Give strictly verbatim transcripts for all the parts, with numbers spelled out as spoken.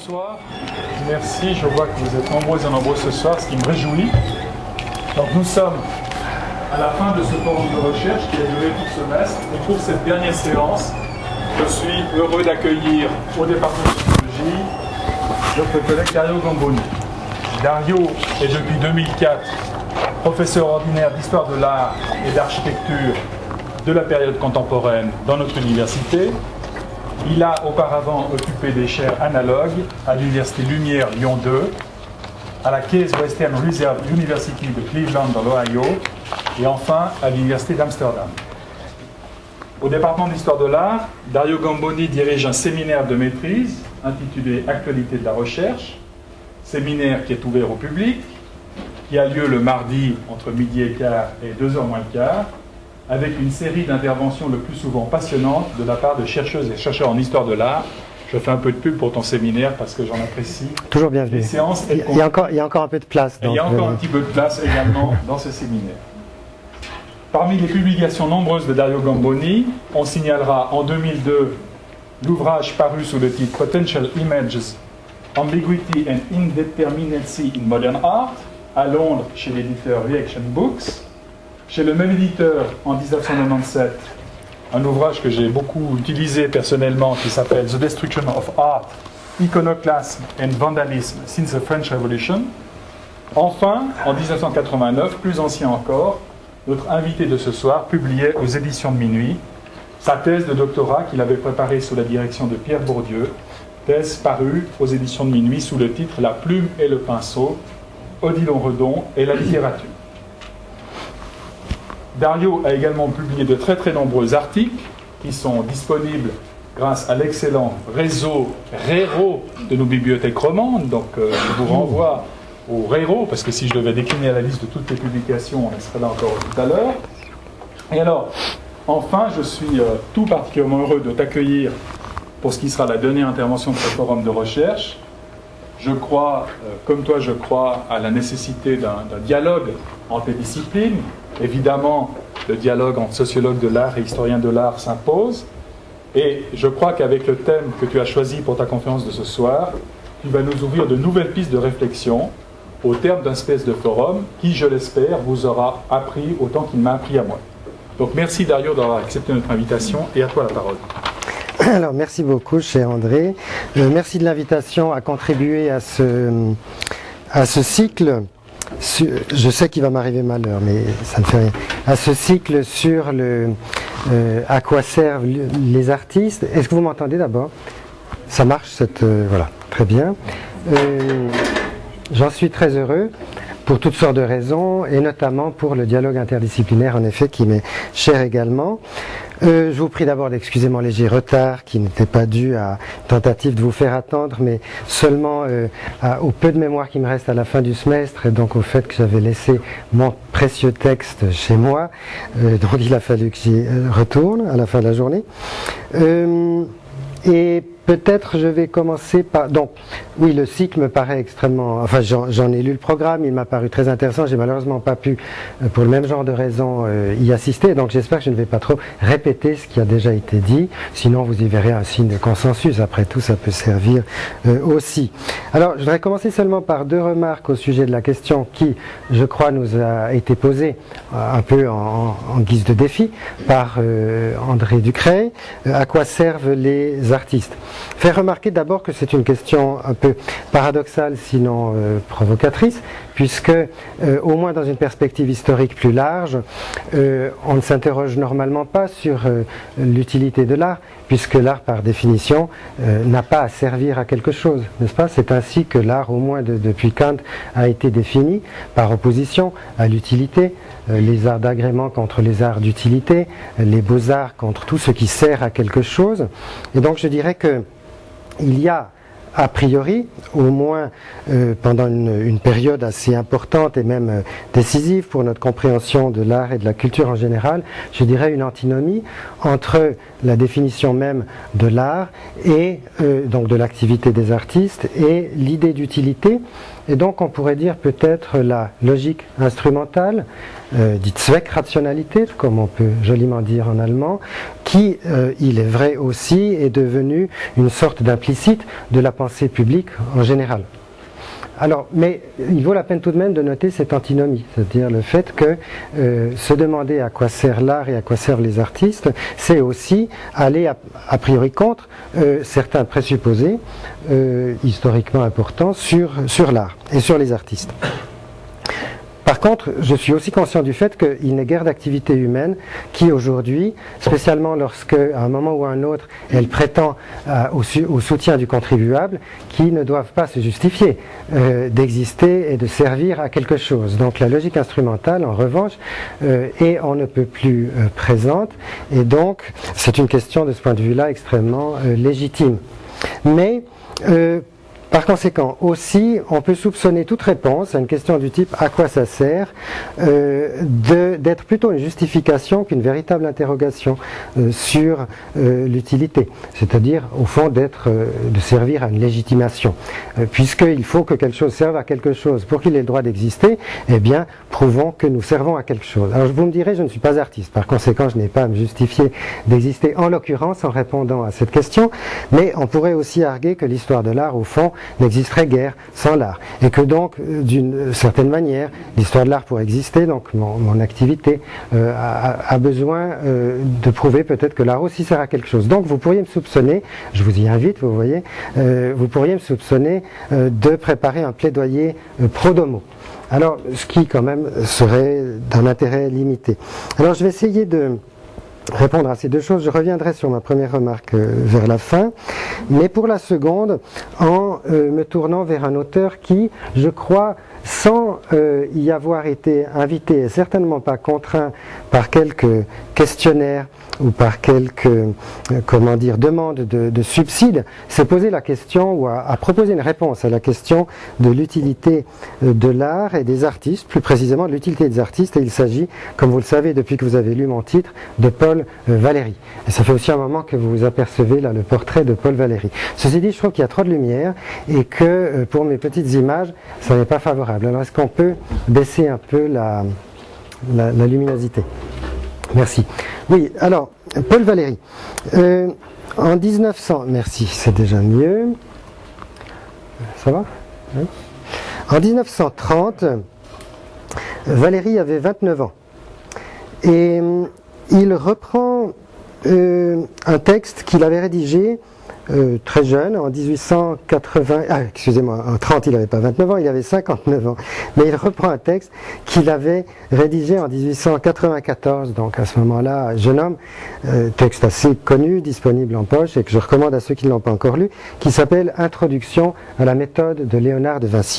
Bonsoir, merci, je vois que vous êtes nombreux et nombreux ce soir, ce qui me réjouit. Donc nous sommes à la fin de ce forum de recherche qui a duré tout le semestre, et pour cette dernière séance, je suis heureux d'accueillir au département de psychologie notre collègue Dario Gamboni. Dario est depuis deux mille quatre professeur ordinaire d'histoire de l'art et d'architecture de la période contemporaine dans notre université. Il a auparavant occupé des chaires analogues à l'Université Lumière Lyon deux, à la Case Western Reserve University de Cleveland dans l'Ohio et enfin à l'Université d'Amsterdam. Au département d'histoire de l'art, Dario Gamboni dirige un séminaire de maîtrise intitulé Actualité de la recherche, séminaire qui est ouvert au public, qui a lieu le mardi entre midi et quart et deux heures moins le quart, avec une série d'interventions le plus souvent passionnantes de la part de chercheuses et chercheurs en histoire de l'art. Je fais un peu de pub pour ton séminaire parce que j'en apprécie. Toujours bienvenue. Les séances, il, y a encore, il y a encore un peu de place. Donc, il y a encore euh... un petit peu de place également dans ce séminaire. Parmi les publications nombreuses de Dario Gamboni, on signalera en deux mille deux l'ouvrage paru sous le titre Potential Images, Ambiguity and Indeterminacy in Modern Art, à Londres chez l'éditeur Reaction Books. Chez le même éditeur, en mille neuf cent quatre-vingt-dix-sept, un ouvrage que j'ai beaucoup utilisé personnellement qui s'appelle The Destruction of Art, Iconoclasm and Vandalism Since the French Revolution. Enfin, en mille neuf cent quatre-vingt-neuf, plus ancien encore, notre invité de ce soir publiait aux éditions de Minuit sa thèse de doctorat qu'il avait préparée sous la direction de Pierre Bourdieu, thèse parue aux éditions de Minuit sous le titre La plume et le pinceau, Odilon Redon et la littérature. Dario a également publié de très très nombreux articles qui sont disponibles grâce à l'excellent réseau RERO de nos bibliothèques romandes. Donc euh, je vous renvoie au RERO, parce que si je devais décliner à la liste de toutes les publications, on serait là encore tout à l'heure. Et alors, enfin, je suis euh, tout particulièrement heureux de t'accueillir pour ce qui sera la dernière intervention de ce forum de recherche. Je crois, euh, comme toi, je crois à la nécessité d'un d'un dialogue entre les disciplines. Évidemment, le dialogue entre sociologues de l'art et historiens de l'art s'impose. Et je crois qu'avec le thème que tu as choisi pour ta conférence de ce soir, tu vas nous ouvrir de nouvelles pistes de réflexion au terme d'un espèce de forum qui, je l'espère, vous aura appris autant qu'il m'a appris à moi. Donc merci Dario d'avoir accepté notre invitation et à toi la parole. Alors merci beaucoup cher André. Euh, merci de l'invitation à contribuer à ce, à ce cycle. Je sais qu'il va m'arriver malheur, mais ça ne fait rien. À ce cycle sur le, euh, à quoi servent les artistes. Est-ce que vous m'entendez d'abord? Ça marche, cette, euh, voilà, très bien. Euh, J'en suis très heureux pour toutes sortes de raisons, et notamment pour le dialogue interdisciplinaire, en effet, qui m'est cher également. Euh, je vous prie d'abord d'excuser mon léger retard, qui n'était pas dû à tentative de vous faire attendre, mais seulement euh, à, au peu de mémoire qui me reste à la fin du semestre, et donc au fait que j'avais laissé mon précieux texte chez moi, euh, donc il a fallu que j'y retourne à la fin de la journée. Euh, et peut-être je vais commencer par... Donc, oui, le cycle me paraît extrêmement... Enfin, j'en ai lu le programme, il m'a paru très intéressant. J'ai malheureusement pas pu, pour le même genre de raisons, euh, y assister. Donc, j'espère que je ne vais pas trop répéter ce qui a déjà été dit. Sinon, vous y verrez un signe de consensus. Après tout, ça peut servir euh, aussi. Alors, je voudrais commencer seulement par deux remarques au sujet de la question qui, je crois, nous a été posée euh, un peu en, en guise de défi par euh, André Ducret. Euh, à quoi servent les artistes? Faire remarquer d'abord que c'est une question un peu paradoxale, sinon euh, provocatrice, puisque, euh, au moins dans une perspective historique plus large, euh, on ne s'interroge normalement pas sur euh, l'utilité de l'art, puisque l'art, par définition, euh, n'a pas à servir à quelque chose, n'est-ce pas? C'est ainsi que l'art, au moins de, depuis Kant, a été défini, par opposition à l'utilité, euh, les arts d'agrément contre les arts d'utilité, euh, les beaux-arts contre tout ce qui sert à quelque chose. Et donc je dirais que il y a a priori, au moins euh, pendant une, une période assez importante et même euh, décisive pour notre compréhension de l'art et de la culture en général, je dirais une antinomie entre la définition même de l'art et euh, donc de l'activité des artistes et l'idée d'utilité et donc on pourrait dire peut-être la logique instrumentale, euh, dite Zweckrationalität, comme on peut joliment dire en allemand, qui, euh, il est vrai aussi, est devenue une sorte d'implicite de la pensée publique en général. Alors, mais il vaut la peine tout de même de noter cette antinomie, c'est-à-dire le fait que euh, se demander à quoi sert l'art et à quoi servent les artistes, c'est aussi aller a, a priori contre euh, certains présupposés euh, historiquement importants sur, sur l'art et sur les artistes. Par contre, je suis aussi conscient du fait qu'il n'est guère d'activité humaine qui aujourd'hui, spécialement lorsque, à un moment ou à un autre, elle prétend euh, au, au soutien du contribuable, qui ne doivent pas se justifier euh, d'exister et de servir à quelque chose. Donc la logique instrumentale, en revanche, euh, est on ne peut plus euh, présente, et donc c'est une question de ce point de vue-là extrêmement euh, légitime. Mais euh, par conséquent, aussi, on peut soupçonner toute réponse à une question du type « à quoi ça sert euh, ?» d'être plutôt une justification qu'une véritable interrogation euh, sur euh, l'utilité, c'est-à-dire, au fond, d'être, euh, de servir à une légitimation. Euh, Puisqu'il faut que quelque chose serve à quelque chose pour qu'il ait le droit d'exister, eh bien, prouvons que nous servons à quelque chose. Alors, vous me direz, je ne suis pas artiste, par conséquent, je n'ai pas à me justifier d'exister, en l'occurrence, en répondant à cette question, mais on pourrait aussi arguer que l'histoire de l'art, au fond, n'existerait guère sans l'art. Et que donc, d'une certaine manière, l'histoire de l'art pour exister, donc mon, mon activité, euh, a, a besoin euh, de prouver peut-être que l'art aussi sert à quelque chose. Donc vous pourriez me soupçonner, je vous y invite, vous voyez, euh, vous pourriez me soupçonner euh, de préparer un plaidoyer euh, pro domo. Alors, ce qui quand même serait d'un intérêt limité. Alors je vais essayer de répondre à ces deux choses. Je reviendrai sur ma première remarque euh, vers la fin, mais pour la seconde, en euh, me tournant vers un auteur qui, je crois, sans euh, y avoir été invité et certainement pas contraint par quelques questionnaires ou par quelques euh, comment dire, demandes de, de subsides, s'est posé la question ou a, a proposé une réponse à la question de l'utilité euh, de l'art et des artistes, plus précisément de l'utilité des artistes, et il s'agit, comme vous le savez depuis que vous avez lu mon titre, de Paul euh, Valéry. Et ça fait aussi un moment que vous apercevez là le portrait de Paul Valéry. Ceci dit, je trouve qu'il y a trop de lumière et que euh, pour mes petites images, ça n'est pas favorable. Alors est-ce qu'on peut baisser un peu la, la, la luminosité ? Merci. Oui, alors, Paul Valéry. Euh, en mille neuf cents, merci, c'est déjà mieux. Ça va ? Oui. En mille neuf cent trente, Valéry avait vingt-neuf ans. Et il reprend euh, un texte qu'il avait rédigé Euh, très jeune, en mille huit cent quatre-vingts, ah, excusez-moi, en trente il n'avait pas vingt-neuf ans, il avait cinquante-neuf ans, mais il reprend un texte qu'il avait rédigé en mille huit cent quatre-vingt-quatorze, donc à ce moment-là, jeune homme, euh, texte assez connu, disponible en poche, et que je recommande à ceux qui ne l'ont pas encore lu, qui s'appelle « Introduction à la méthode de Léonard de Vinci ».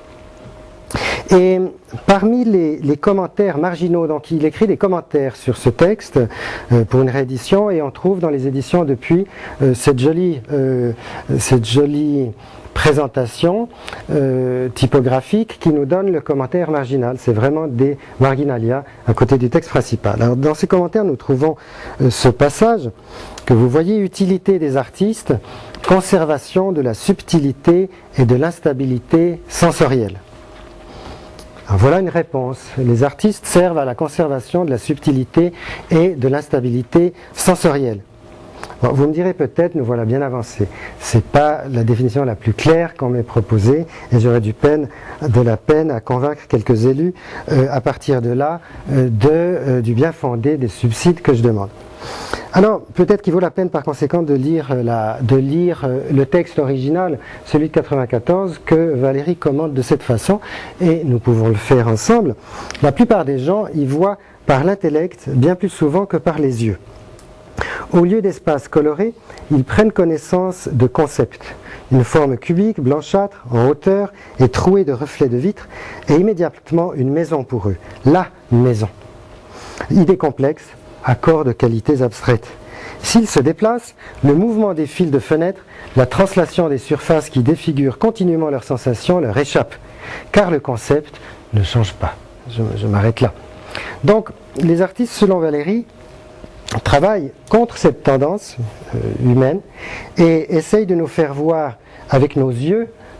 Et parmi les, les commentaires marginaux, donc il écrit des commentaires sur ce texte euh, pour une réédition, et on trouve dans les éditions depuis euh, cette jolie, euh, cette jolie présentation euh, typographique qui nous donne le commentaire marginal. C'est vraiment des marginalia à côté du texte principal. Alors, dans ces commentaires, nous trouvons euh, ce passage que vous voyez: utilité des artistes, conservation de la subtilité et de l'instabilité sensorielle. Alors voilà une réponse. Les artistes servent à la conservation de la subtilité et de l'instabilité sensorielle. Bon, vous me direz peut-être, nous voilà bien avancés. C'est pas la définition la plus claire qu'on m'ait proposée, et j'aurais du peine, de la peine à convaincre quelques élus euh, à partir de là euh, de, euh, du bien fondé des subsides que je demande. Alors, peut-être qu'il vaut la peine par conséquent de lire, la, de lire le texte original, celui de quatre-vingt-quatorze, que Valéry commente de cette façon, et nous pouvons le faire ensemble. La plupart des gens y voient par l'intellect bien plus souvent que par les yeux. Au lieu d'espaces colorés, ils prennent connaissance de concepts. Une forme cubique, blanchâtre, en hauteur et trouée de reflets de vitres est immédiatement une maison pour eux. La maison. Idée complexe, accord de qualités abstraites. S'ils se déplacent, le mouvement des fils de fenêtre, la translation des surfaces qui défigurent continuellement leurs sensations leur échappe, car le concept ne change pas. Je, je m'arrête là. Donc, les artistes, selon Valéry, travaillent contre cette tendance euh, humaine et essayent de nous faire voir avec nos yeux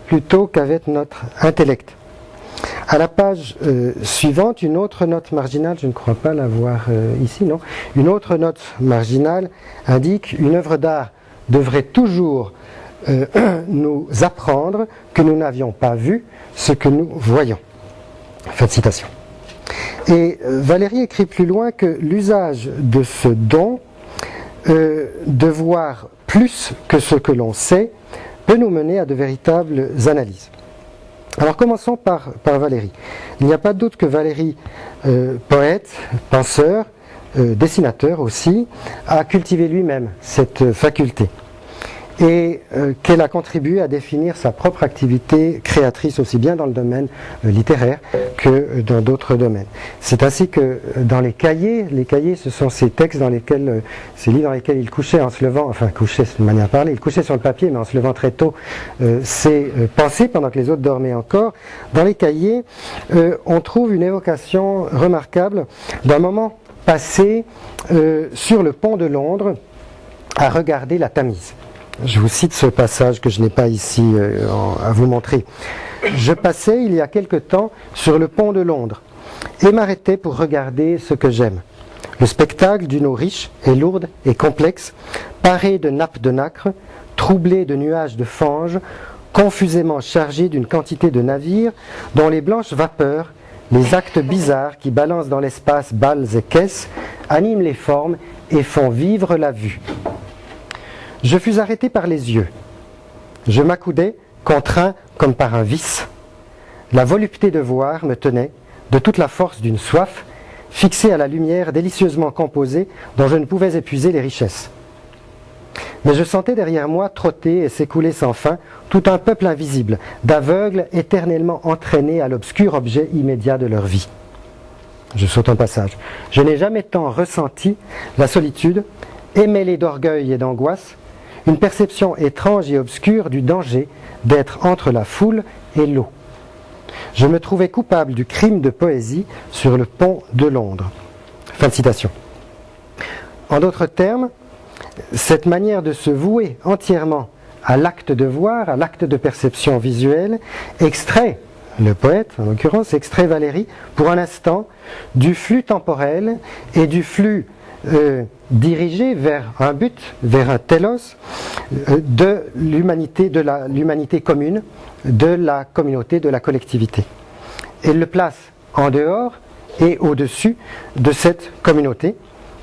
plutôt qu'avec notre intellect. À la page euh, suivante, une autre note marginale, je ne crois pas l'avoir euh, ici, non, une autre note marginale indique une œuvre d'art devrait toujours euh, nous apprendre que nous n'avions pas vu ce que nous voyons. Fin de citation. Et euh, Valéry écrit plus loin que l'usage de ce don euh, de voir plus que ce que l'on sait peut nous mener à de véritables analyses. Alors commençons par, par Valéry. Il n'y a pas de doute que Valéry, euh, poète, penseur, euh, dessinateur aussi, a cultivé lui-même cette faculté et euh, qu'elle a contribué à définir sa propre activité créatrice aussi bien dans le domaine euh, littéraire que dans d'autres domaines. C'est ainsi que euh, dans les cahiers, les cahiers ce sont ces textes dans lesquels, euh, ces livres dans lesquels il couchait en se levant, enfin couchait c'est une manière de parler, il couchait sur le papier mais en se levant très tôt, euh, ses euh, pensées pendant que les autres dormaient encore. Dans les cahiers, euh, on trouve une évocation remarquable d'un moment passé euh, sur le pont de Londres à regarder la Tamise. Je vous cite ce passage que je n'ai pas ici euh, à vous montrer. « Je passais il y a quelque temps sur le pont de Londres et m'arrêtais pour regarder ce que j'aime. Le spectacle d'une eau riche et lourde et complexe, parée de nappes de nacre, troublée de nuages de fange, confusément chargée d'une quantité de navires dont les blanches vapeurs, les actes bizarres qui balancent dans l'espace balles et caisses, animent les formes et font vivre la vue. Je fus arrêté par les yeux. Je m'accoudais, contraint comme par un vice. La volupté de voir me tenait, de toute la force d'une soif, fixée à la lumière délicieusement composée dont je ne pouvais épuiser les richesses. Mais je sentais derrière moi trotter et s'écouler sans fin tout un peuple invisible, d'aveugles éternellement entraînés à l'obscur objet immédiat de leur vie. Je saute un passage. Je n'ai jamais tant ressenti la solitude, émêlée d'orgueil et d'angoisse, une perception étrange et obscure du danger d'être entre la foule et l'eau. Je me trouvais coupable du crime de poésie sur le pont de Londres. Fin de citation. En d'autres termes, cette manière de se vouer entièrement à l'acte de voir, à l'acte de perception visuelle, extrait, le poète en l'occurrence, extrait Valéry pour un instant du flux temporel et du flux Euh, dirigé vers un but, vers un télos euh, de l'humanité, de la, l'humanité commune, de la communauté, de la collectivité. Et il le place en dehors et au-dessus de cette communauté.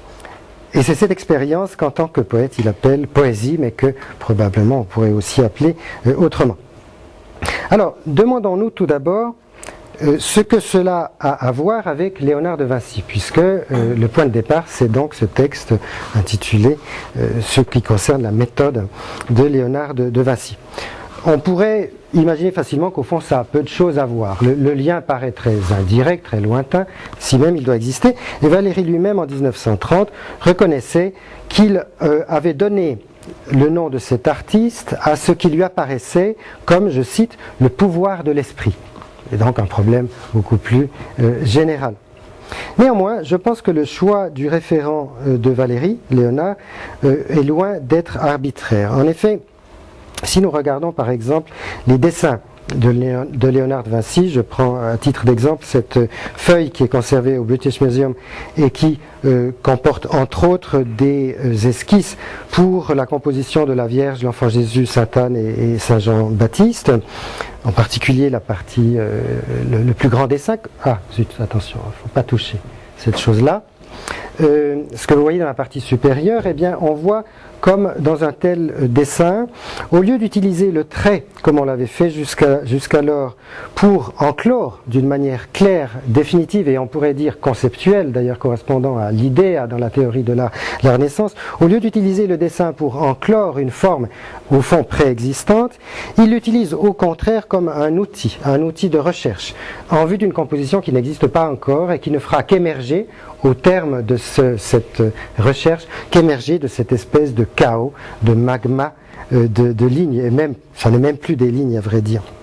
Et c'est cette expérience qu'en tant que poète il appelle poésie, mais que probablement on pourrait aussi appeler euh, autrement. Alors, demandons-nous tout d'abord Euh, ce que cela a à voir avec Léonard de Vinci, puisque euh, le point de départ, c'est donc ce texte intitulé euh, ce qui concerne la méthode de Léonard de, de Vinci. On pourrait imaginer facilement qu'au fond, ça a peu de choses à voir. Le, le lien paraît très indirect, très lointain, si même il doit exister. Et Valéry lui-même, en dix-neuf cent trente, reconnaissait qu'il euh, avait donné le nom de cet artiste à ce qui lui apparaissait comme, je cite, le pouvoir de l'esprit. Et donc un problème beaucoup plus euh, général. Néanmoins, je pense que le choix du référent euh, de Valéry, Léonard, euh, est loin d'être arbitraire. En effet, si nous regardons par exemple les dessins de, Léon, de Léonard de Vinci, je prends à titre d'exemple cette feuille qui est conservée au British Museum et qui euh, comporte entre autres des euh, esquisses pour la composition de la Vierge, l'Enfant Jésus, Sainte Anne et, et Saint Jean-Baptiste, en particulier la partie, euh, le, le plus grand dessin. Ah, zut, attention, il ne faut pas toucher cette chose-là. Euh, ce que vous voyez dans la partie supérieure, eh bien, on voit comme dans un tel dessin, au lieu d'utiliser le trait, comme on l'avait fait jusqu'à, jusqu'alors, pour enclore d'une manière claire, définitive, et on pourrait dire conceptuelle, d'ailleurs correspondant à l'idée dans la théorie de la, la Renaissance, au lieu d'utiliser le dessin pour enclore une forme, au fond préexistante, il l'utilise au contraire comme un outil, un outil de recherche, en vue d'une composition qui n'existe pas encore et qui ne fera qu'émerger au terme de ce, cette recherche, qu'émerger de cette espèce de chaos, de magma, euh, de, de lignes, et même, ça n'est même plus des lignes à vrai dire.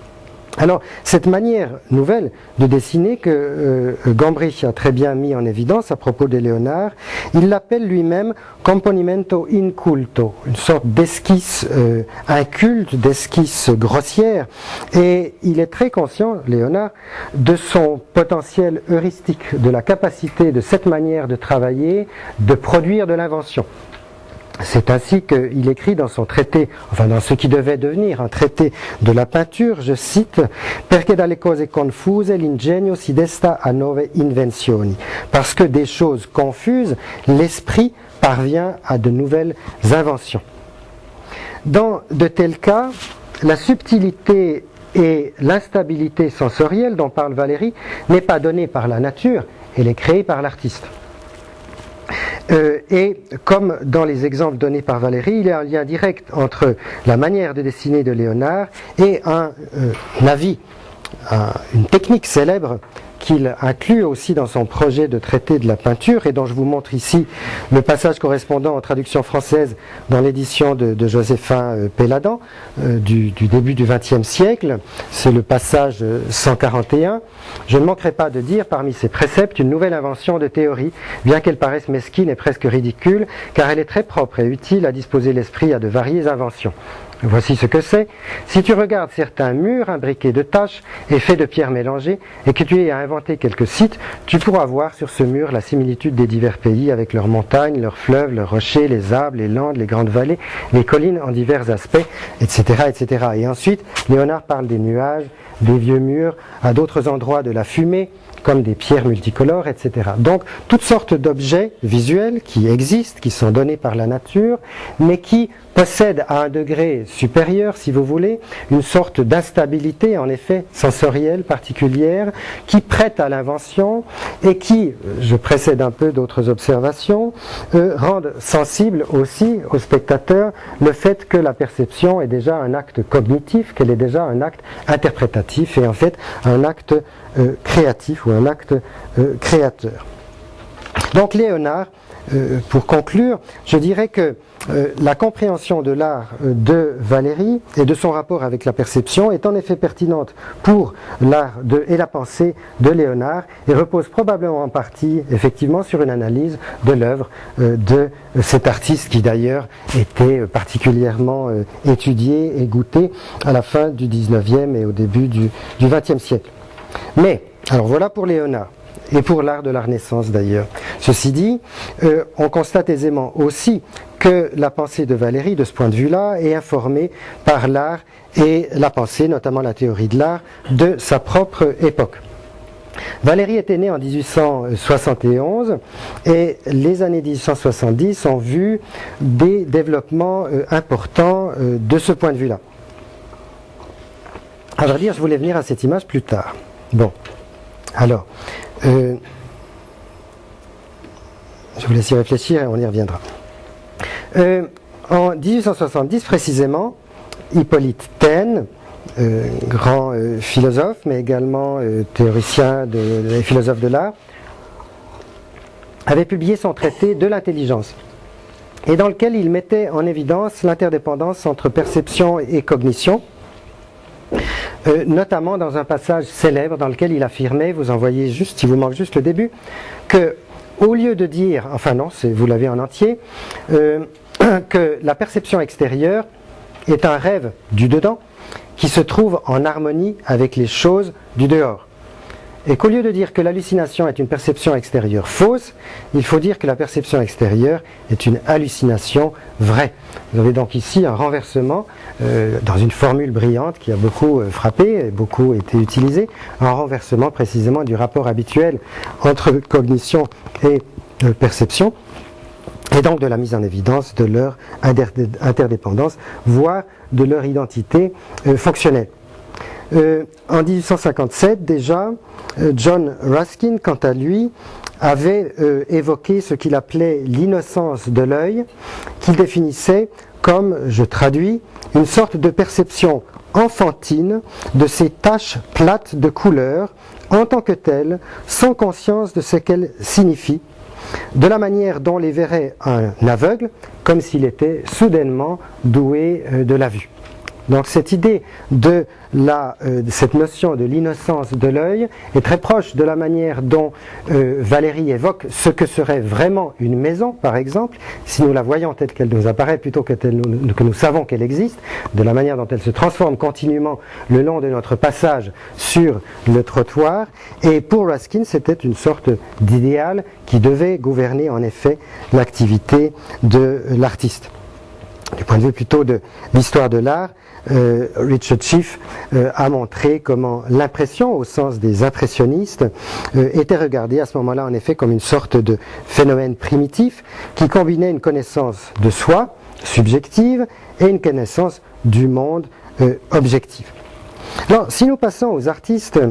Alors, cette manière nouvelle de dessiner que euh, Gombrich a très bien mis en évidence à propos de Léonard, il l'appelle lui-même componimento inculto, une sorte d'esquisse euh, inculte, d'esquisse grossière, et il est très conscient, Léonard, de son potentiel heuristique, de la capacité de cette manière de travailler, de produire de l'invention. C'est ainsi qu'il écrit dans son traité, enfin dans ce qui devait devenir un traité de la peinture, je cite, perché dalle cose confuse l'ingegno si desta a nove invenzioni. Parce que des choses confuses, l'esprit parvient à de nouvelles inventions. Dans de tels cas, la subtilité et l'instabilité sensorielle dont parle Valéry n'est pas donnée par la nature, elle est créée par l'artiste. Euh, et comme dans les exemples donnés par Valéry, il y a un lien direct entre la manière de dessiner de Léonard et un, euh, un avis, un, une technique célèbre qu'il inclut aussi dans son projet de traité de la peinture et dont je vous montre ici le passage correspondant en traduction française dans l'édition de, de Joséphin euh, Péladan euh, du, du début du vingtième siècle. C'est le passage cent quarante et un. Je ne manquerai pas de dire parmi ces préceptes une nouvelle invention de théorie, bien qu'elle paraisse mesquine et presque ridicule, car elle est très propre et utile à disposer l'esprit à de variées inventions. Voici ce que c'est. Si tu regardes certains murs imbriqués de taches et faits de pierres mélangées, et que tu aies à inventer quelques sites, tu pourras voir sur ce mur la similitude des divers pays avec leurs montagnes, leurs fleuves, leurs rochers, les arbres, les landes, les grandes vallées, les collines en divers aspects, et cetera, et cetera. Et ensuite, Léonard parle des nuages, des vieux murs, à d'autres endroits de la fumée, comme des pierres multicolores, et cetera. Donc, toutes sortes d'objets visuels qui existent, qui sont donnés par la nature, mais qui possèdent à un degré supérieur, si vous voulez, une sorte d'instabilité, en effet, sensorielle particulière, qui prête à l'invention et qui, je précède un peu d'autres observations, euh, rendent sensible aussi au spectateur le fait que la perception est déjà un acte cognitif, qu'elle est déjà un acte interprétatif et en fait un acte euh, créatif ou un acte euh, créateur. Donc Léonard, euh, pour conclure, je dirais que euh, la compréhension de l'art euh, de Valéry et de son rapport avec la perception est en effet pertinente pour l'art de, et la pensée de Léonard et repose probablement en partie effectivement sur une analyse de l'œuvre euh, de cet artiste qui d'ailleurs était particulièrement euh, étudié et goûté à la fin du dix-neuvième et au début du, du vingtième siècle. Mais, alors voilà pour Léonard. Et pour l'art de la Renaissance d'ailleurs. Ceci dit, euh, on constate aisément aussi que la pensée de Valéry, de ce point de vue-là, est informée par l'art et la pensée, notamment la théorie de l'art, de sa propre époque. Valéry était né en dix-huit cent soixante et onze et les années dix-huit cent soixante-dix ont vu des développements euh, importants euh, de ce point de vue-là. À vrai dire, je voulais venir à cette image plus tard. Bon, alors... Euh, je vous laisse y réfléchir et on y reviendra. Euh, en dix-huit cent soixante-dix précisément, Hippolyte Taine, euh, grand euh, philosophe mais également euh, théoricien de, de, philosophe de l'art, avait publié son traité de l'intelligence et dans lequel il mettait en évidence l'interdépendance entre perception et cognition. Euh, notamment dans un passage célèbre dans lequel il affirmait, vous en voyez juste, il vous manque juste le début, que au lieu de dire, enfin non, vous l'avez en entier, euh, que la perception extérieure est un rêve du dedans qui se trouve en harmonie avec les choses du dehors. Et qu'au lieu de dire que l'hallucination est une perception extérieure fausse, il faut dire que la perception extérieure est une hallucination vraie. Vous avez donc ici un renversement, euh, dans une formule brillante qui a beaucoup euh, frappé et beaucoup été utilisée, un renversement précisément du rapport habituel entre cognition et euh, perception, et donc de la mise en évidence de leur interdépendance, voire de leur identité euh, fonctionnelle. Euh, en dix-huit cent cinquante-sept, déjà, euh, John Ruskin, quant à lui, avait euh, évoqué ce qu'il appelait l'innocence de l'œil, qu'il définissait comme, je traduis, une sorte de perception enfantine de ces taches plates de couleurs, en tant que telles, sans conscience de ce qu'elles signifient, de la manière dont les verrait un aveugle, comme s'il était soudainement doué euh, de la vue. Donc cette idée de, la, euh, de cette notion de l'innocence de l'œil est très proche de la manière dont euh, Valérie évoque ce que serait vraiment une maison, par exemple, si nous la voyons telle qu'elle nous apparaît plutôt que, telle nous, que nous savons qu'elle existe, de la manière dont elle se transforme continuellement le long de notre passage sur le trottoir. Et pour Ruskin, c'était une sorte d'idéal qui devait gouverner en effet l'activité de l'artiste. Du point de vue plutôt de l'histoire de l'art, euh, Richard Schiff euh, a montré comment l'impression, au sens des impressionnistes, euh, était regardée à ce moment-là en effet comme une sorte de phénomène primitif qui combinait une connaissance de soi, subjective, et une connaissance du monde euh, objective. Alors, si nous passons aux artistes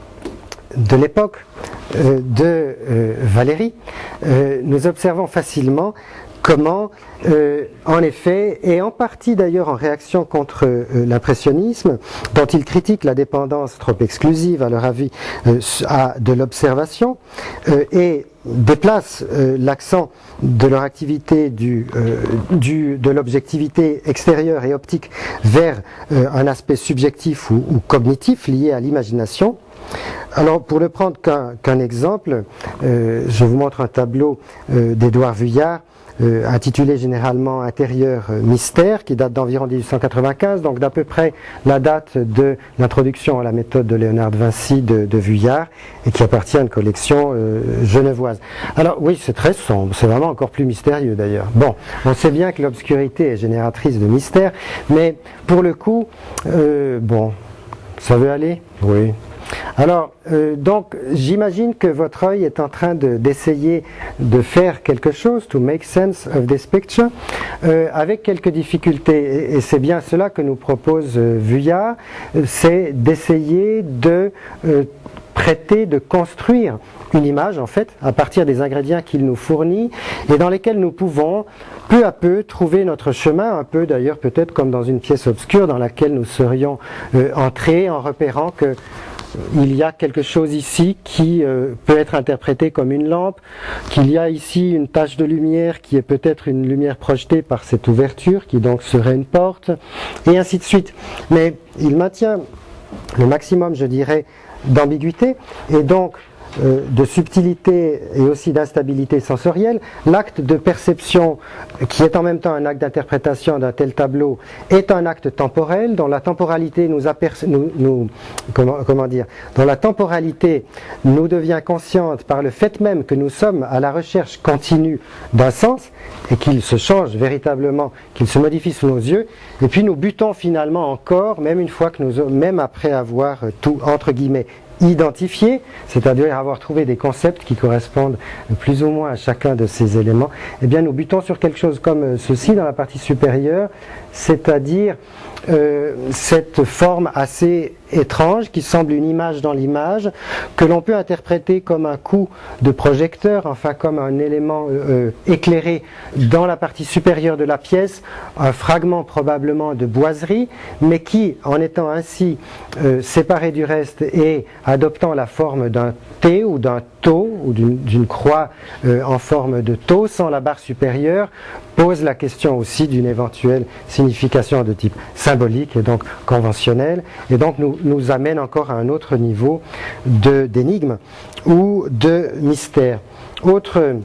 de l'époque euh, de euh, Valérie, euh, nous observons facilement comment, euh, en effet, et en partie d'ailleurs en réaction contre euh, l'impressionnisme, dont il critique la dépendance trop exclusive, à leur avis, euh, à, de l'observation, euh, et déplace euh, l'accent de leur activité du, euh, du, de l'objectivité extérieure et optique vers euh, un aspect subjectif ou, ou cognitif lié à l'imagination. Alors, pour ne prendre qu'un qu'un exemple, euh, je vous montre un tableau euh, d'Édouard Vuillard, Euh, intitulé généralement Intérieur euh, mystère, qui date d'environ mille huit cent quatre-vingt-quinze, donc d'à peu près la date de l'introduction à la méthode de Léonard de Vinci de, de Vuillard, et qui appartient à une collection euh, genevoise. Alors oui, c'est très sombre, c'est vraiment encore plus mystérieux d'ailleurs. Bon, on sait bien que l'obscurité est génératrice de mystère, mais pour le coup, euh, bon, ça veut aller? Oui. Alors, euh, donc, j'imagine que votre œil est en train de, d'essayer de faire quelque chose, to make sense of this picture, euh, avec quelques difficultés. Et, et c'est bien cela que nous propose euh, Vuillard, c'est d'essayer de euh, prêter, de construire une image, en fait, à partir des ingrédients qu'il nous fournit, et dans lesquels nous pouvons, peu à peu, trouver notre chemin, un peu d'ailleurs peut-être comme dans une pièce obscure dans laquelle nous serions euh, entrés, en repérant que il y a quelque chose ici qui euh, peut être interprété comme une lampe, qu'il y a ici une tache de lumière qui est peut-être une lumière projetée par cette ouverture, qui donc serait une porte, et ainsi de suite. Mais il maintient le maximum, je dirais, d'ambiguïté, et donc euh, de subtilité et aussi d'instabilité sensorielle. L'acte de perception, qui est en même temps un acte d'interprétation d'un tel tableau, est un acte temporel dont la temporalité nous, aperce- nous, nous comment, comment dire, dont la temporalité nous devient consciente par le fait même que nous sommes à la recherche continue d'un sens et qu'il se change véritablement, qu'il se modifie sous nos yeux. Et puis nous butons finalement encore, même une fois que nous, même après avoir tout entre guillemets identifié, c'est-à-dire avoir trouvé des concepts qui correspondent plus ou moins à chacun de ces éléments, eh bien nous butons sur quelque chose comme ceci dans la partie supérieure, c'est-à-dire euh, cette forme assez étrange qui semble une image dans l'image, que l'on peut interpréter comme un coup de projecteur, enfin comme un élément euh, éclairé dans la partie supérieure de la pièce, un fragment probablement de boiserie, mais qui, en étant ainsi euh, séparé du reste et adoptant la forme d'un T ou d'un tau ou d'une, d'une croix euh, en forme de tau sans la barre supérieure, pose la question aussi d'une éventuelle signification de type symbolique et donc conventionnelle, et donc nous, nous amène encore à un autre niveau de, d'énigme ou de mystère. Autre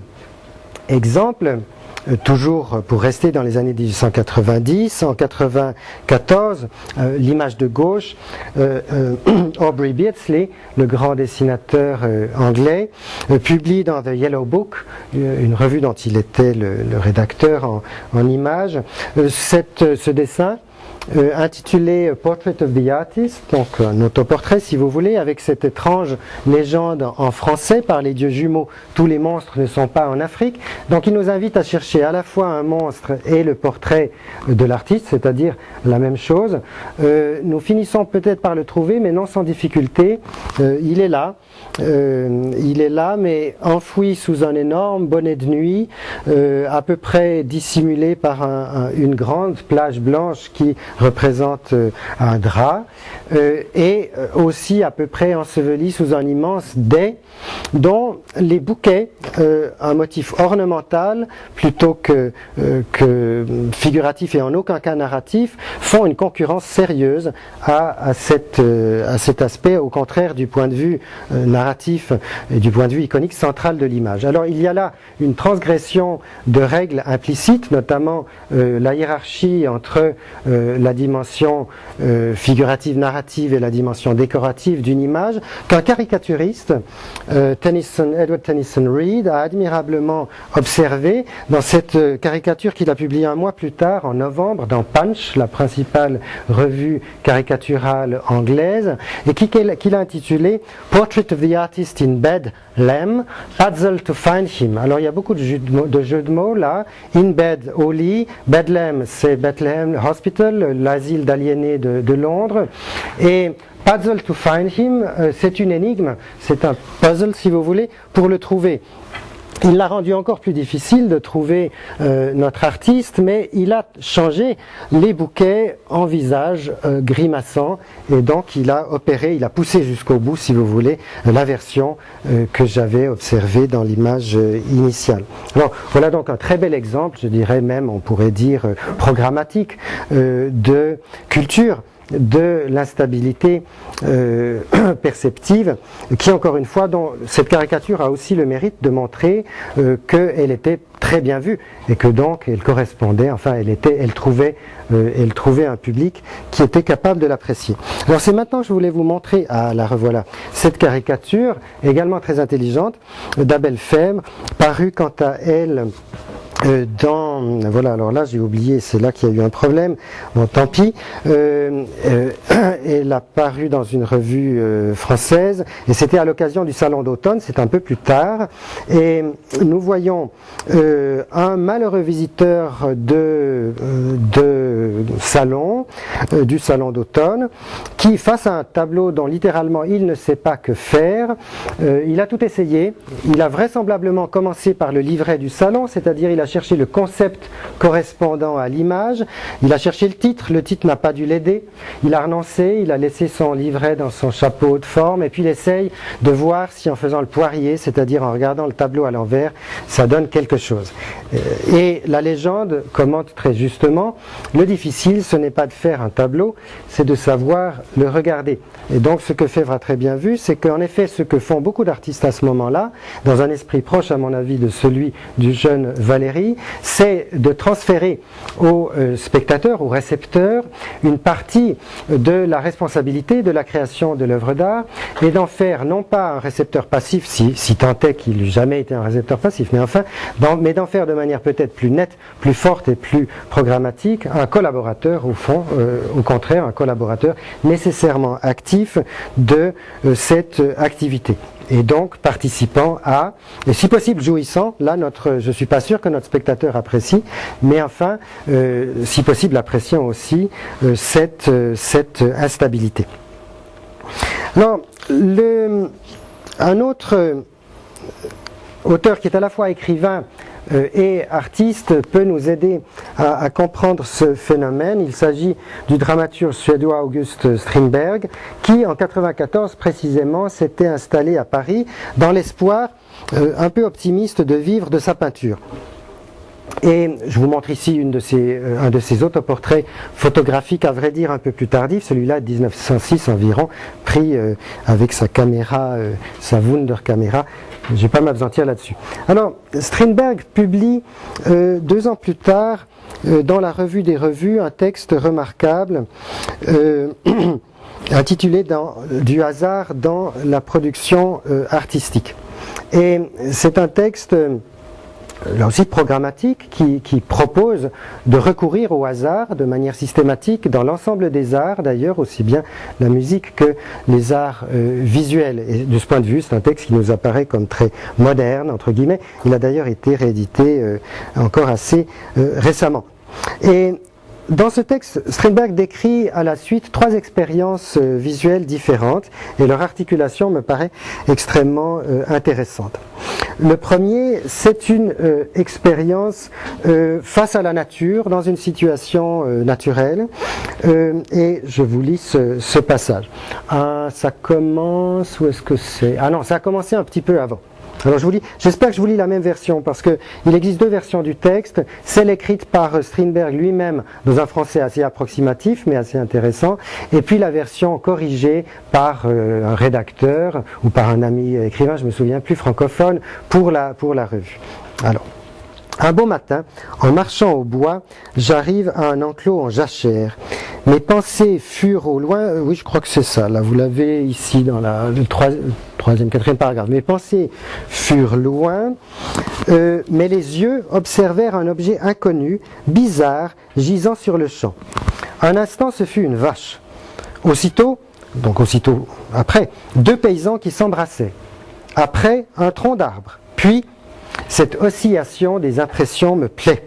exemple, Euh, toujours pour rester dans les années mille huit cent quatre-vingt-dix, en quatre-vingt-quatorze, euh, l'image de gauche, euh, euh, Aubrey Beardsley, le grand dessinateur euh, anglais, euh, publie dans The Yellow Book, euh, une revue dont il était le, le rédacteur en, en images, euh, cette, ce dessin Euh, intitulé Portrait of the Artist, donc un autoportrait si vous voulez, avec cette étrange légende en français par les dieux jumeaux, tous les monstres ne sont pas en Afrique. Donc il nous invite à chercher à la fois un monstre et le portrait de l'artiste, c'est-à-dire la même chose. Euh, nous finissons peut-être par le trouver, mais non sans difficulté. Euh, il est là. Euh, il est là, mais enfoui sous un énorme bonnet de nuit, euh, à peu près dissimulé par un, un, une grande plage blanche qui représente euh, un drap, euh, et aussi à peu près enseveli sous un immense dais, dont les bouquets, euh, un motif ornemental plutôt que, euh, que figuratif et en aucun cas narratif, font une concurrence sérieuse à, à, cette, euh, à cet aspect, au contraire du point de vue euh, narratif et du point de vue iconique central de l'image. Alors il y a là une transgression de règles implicites, notamment euh, la hiérarchie entre euh, la dimension euh, figurative narrative et la dimension décorative d'une image, qu'un caricaturiste, euh, Tennyson, Edward Tennyson Reid, a admirablement observé dans cette caricature qu'il a publiée un mois plus tard, en novembre, dans Punch, la principale revue caricaturale anglaise, et qu'il a intitulé Portrait of the Artist in Bed, Lamb, Puzzle to Find Him. Alors il y a beaucoup de jeux de mots, de jeux de mots là. In bed, au lit. Bedlam, c'est Bethlehem Hospital, l'asile d'aliénés de, de Londres. Et Puzzle to Find Him, euh, c'est une énigme, c'est un puzzle si vous voulez, pour le trouver. Il l'a rendu encore plus difficile de trouver euh, notre artiste, mais il a changé les bouquets en visage euh, grimaçant, et donc il a opéré, il a poussé jusqu'au bout, si vous voulez, la version euh, que j'avais observée dans l'image euh, initiale. Alors voilà donc un très bel exemple, je dirais même, on pourrait dire, euh, programmatique, euh, de culture de l'instabilité euh, perceptive, qui encore une fois, dont cette caricature a aussi le mérite de montrer euh, qu'elle était très bien vue et que donc elle correspondait, enfin elle était, elle trouvait, euh, elle trouvait un public qui était capable de l'apprécier. Alors c'est maintenant que je voulais vous montrer, ah la revoilà, cette caricature également très intelligente d'Abel Phèbre, parue quant à elle Euh, dans, voilà, alors là j'ai oublié, c'est là qu'il y a eu un problème, bon tant pis, euh, euh, elle a paru dans une revue euh, française, et c'était à l'occasion du salon d'automne, c'est un peu plus tard, et nous voyons euh, un malheureux visiteur de, euh, de salon, euh, du salon d'automne, qui face à un tableau dont littéralement il ne sait pas que faire, euh, il a tout essayé, il a vraisemblablement commencé par le livret du salon, c'est-à-dire il a cherché le concept correspondant à l'image, il a cherché le titre, le titre n'a pas dû l'aider, il a renoncé, il a laissé son livret dans son chapeau de forme, et puis il essaye de voir si en faisant le poirier, c'est-à-dire en regardant le tableau à l'envers, ça donne quelque chose. Et la légende commente très justement, le difficile ce n'est pas de faire un tableau, c'est de savoir le regarder. Et donc ce que Phèbre a très bien vu, c'est qu'en effet ce que font beaucoup d'artistes à ce moment-là, dans un esprit proche à mon avis de celui du jeune Valéry, c'est de transférer au euh, spectateur, au récepteur, une partie de la responsabilité de la création de l'œuvre d'art, et d'en faire non pas un récepteur passif, si, si tant est qu'il n'ait jamais été un récepteur passif, mais enfin, dans, mais d'en faire de manière peut-être plus nette, plus forte et plus programmatique, un collaborateur au fond, euh, au contraire, un collaborateur nécessairement actif de euh, cette activité. Et donc participant à, et si possible jouissant, là notre, je suis pas sûr que notre spectateur apprécie, mais enfin, euh, si possible appréciant aussi euh, cette, euh, cette instabilité. Alors, le, un autre euh, auteur qui est à la fois écrivain euh, et artiste peut nous aider à, à comprendre ce phénomène. Il s'agit du dramaturge suédois August Strindberg, qui en quatre-vingt-quatorze précisément s'était installé à Paris dans l'espoir euh, un peu optimiste de vivre de sa peinture. Et je vous montre ici une de ces, euh, un de ces autoportraits photographiques, à vrai dire un peu plus tardif, celui-là de mille neuf cent six environ, pris euh, avec sa caméra, euh, sa Wunderkamera. J'ai pas m'appesantir là-dessus. Alors, Strindberg publie euh, deux ans plus tard, euh, dans la Revue des Revues, un texte remarquable euh, intitulé dans, Du hasard dans la production euh, artistique. Et c'est un texte euh, là aussi programmatique, qui, qui propose de recourir au hasard de manière systématique dans l'ensemble des arts, d'ailleurs aussi bien la musique que les arts euh, visuels. Et de ce point de vue, c'est un texte qui nous apparaît comme très moderne, entre guillemets. Il a d'ailleurs été réédité euh, encore assez euh, récemment. Et dans ce texte, Strindberg décrit à la suite trois expériences euh, visuelles différentes, et leur articulation me paraît extrêmement euh, intéressante. Le premier, c'est une euh, expérience euh, face à la nature, dans une situation euh, naturelle, euh, et je vous lis ce, ce passage. Ah, ça commence, où est-ce que c'est? Ah non, ça a commencé un petit peu avant. Alors je vous lis, j'espère que je vous lis la même version parce que il existe deux versions du texte, celle écrite par Strindberg lui-même dans un français assez approximatif mais assez intéressant, et puis la version corrigée par euh, un rédacteur ou par un ami écrivain, je me souviens plus, francophone, pour la, pour la revue. Alors, un beau matin, en marchant au bois, j'arrive à un enclos en jachère. Mes pensées furent au loin, euh, oui je crois que c'est ça, là vous l'avez ici dans la, le troisième, troisième, quatrième paragraphe. Mes pensées furent loin, euh, mais les yeux observèrent un objet inconnu, bizarre, gisant sur le champ. Un instant ce fut une vache. Aussitôt, donc aussitôt après, deux paysans qui s'embrassaient. Après, un tronc d'arbre. Puis, cette oscillation des impressions me plaît.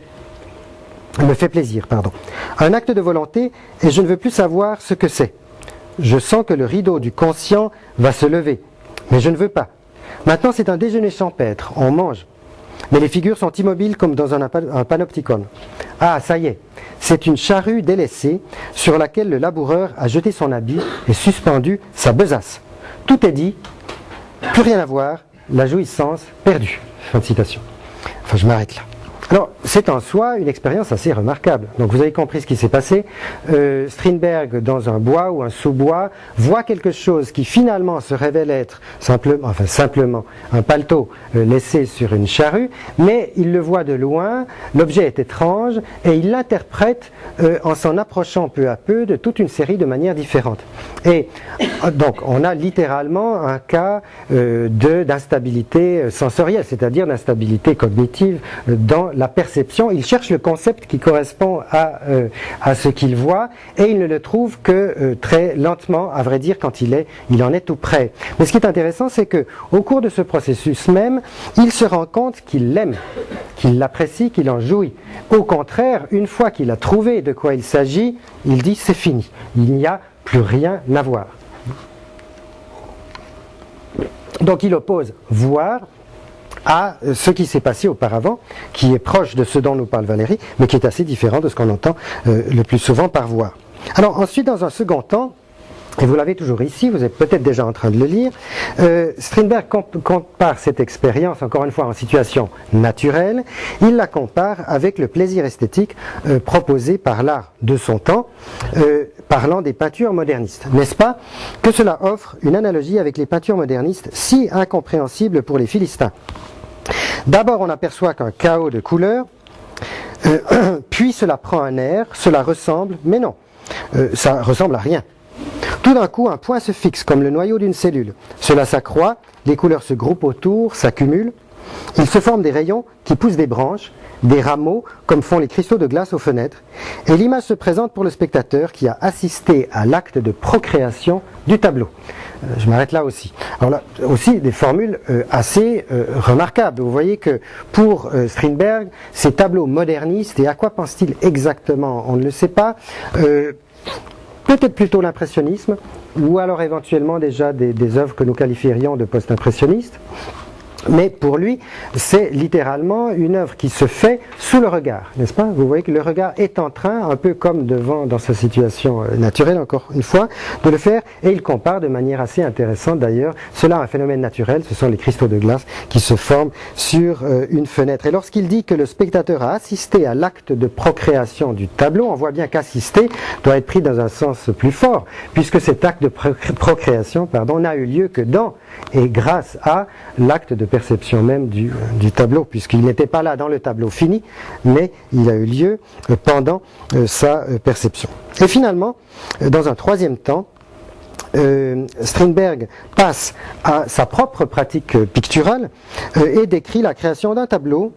Me fait plaisir, pardon. Un acte de volonté et je ne veux plus savoir ce que c'est. Je sens que le rideau du conscient va se lever, mais je ne veux pas. Maintenant c'est un déjeuner champêtre, on mange. Mais les figures sont immobiles comme dans un, un panopticon. Ah, ça y est, c'est une charrue délaissée sur laquelle le laboureur a jeté son habit et suspendu sa besace. Tout est dit, plus rien à voir, la jouissance perdue. Fin de citation. Enfin, je m'arrête là. Alors, c'est en soi une expérience assez remarquable. Donc, vous avez compris ce qui s'est passé. Euh, Strindberg, dans un bois ou un sous-bois, voit quelque chose qui finalement se révèle être simplement, enfin simplement, un paletot euh, laissé sur une charrue, mais il le voit de loin, l'objet est étrange, et il l'interprète euh, en s'en approchant peu à peu de toute une série de manières différentes. Et donc, on a littéralement un cas euh, de, d'instabilité sensorielle, c'est-à-dire d'instabilité cognitive euh, dans la perception. Il cherche le concept qui correspond à, euh, à ce qu'il voit et il ne le trouve que euh, très lentement, à vrai dire, quand il, est, il en est tout près. Mais ce qui est intéressant, c'est que au cours de ce processus même, il se rend compte qu'il l'aime, qu'il l'apprécie, qu'il en jouit. Au contraire, une fois qu'il a trouvé de quoi il s'agit, il dit c'est fini, il n'y a plus rien à voir. Donc il oppose voir à ce qui s'est passé auparavant, qui est proche de ce dont nous parle Valérie, mais qui est assez différent de ce qu'on entend euh, le plus souvent par voir. Alors ensuite, dans un second temps, et vous l'avez toujours ici, vous êtes peut-être déjà en train de le lire, euh, Strindberg compare cette expérience, encore une fois en situation naturelle, il la compare avec le plaisir esthétique euh, proposé par l'art de son temps, euh, parlant des peintures modernistes. N'est-ce pas que cela offre une analogie avec les peintures modernistes si incompréhensibles pour les Philistins? D'abord, on aperçoit qu'un chaos de couleurs, euh, puis cela prend un air, cela ressemble, mais non, euh, ça ressemble à rien. Tout d'un coup, un point se fixe comme le noyau d'une cellule. Cela s'accroît, les couleurs se groupent autour, s'accumulent. Il se forme des rayons qui poussent des branches, des rameaux, comme font les cristaux de glace aux fenêtres. Et l'image se présente pour le spectateur qui a assisté à l'acte de procréation du tableau. Euh, je m'arrête là aussi. Alors là, aussi des formules euh, assez euh, remarquables. Vous voyez que pour euh, Strindberg, ces tableaux modernistes, et à quoi pense-t-il exactement? On ne le sait pas. Euh, Peut-être plutôt l'impressionnisme, ou alors éventuellement déjà des, des œuvres que nous qualifierions de post-impressionnistes. Mais pour lui, c'est littéralement une œuvre qui se fait sous le regard, n'est-ce pas? Vous voyez que le regard est en train, un peu comme devant, dans sa situation naturelle, encore une fois, de le faire, et il compare de manière assez intéressante d'ailleurs, cela un phénomène naturel, ce sont les cristaux de glace qui se forment sur euh, une fenêtre. Et lorsqu'il dit que le spectateur a assisté à l'acte de procréation du tableau, on voit bien qu'assister doit être pris dans un sens plus fort, puisque cet acte de procréation, pardon, n'a eu lieu que dans et grâce à l'acte de perception même du, du tableau, puisqu'il n'était pas là dans le tableau fini, mais il a eu lieu pendant euh, sa euh, perception. Et finalement, euh, dans un troisième temps, euh, Strindberg passe à sa propre pratique euh, picturale euh, et décrit la création d'un tableau.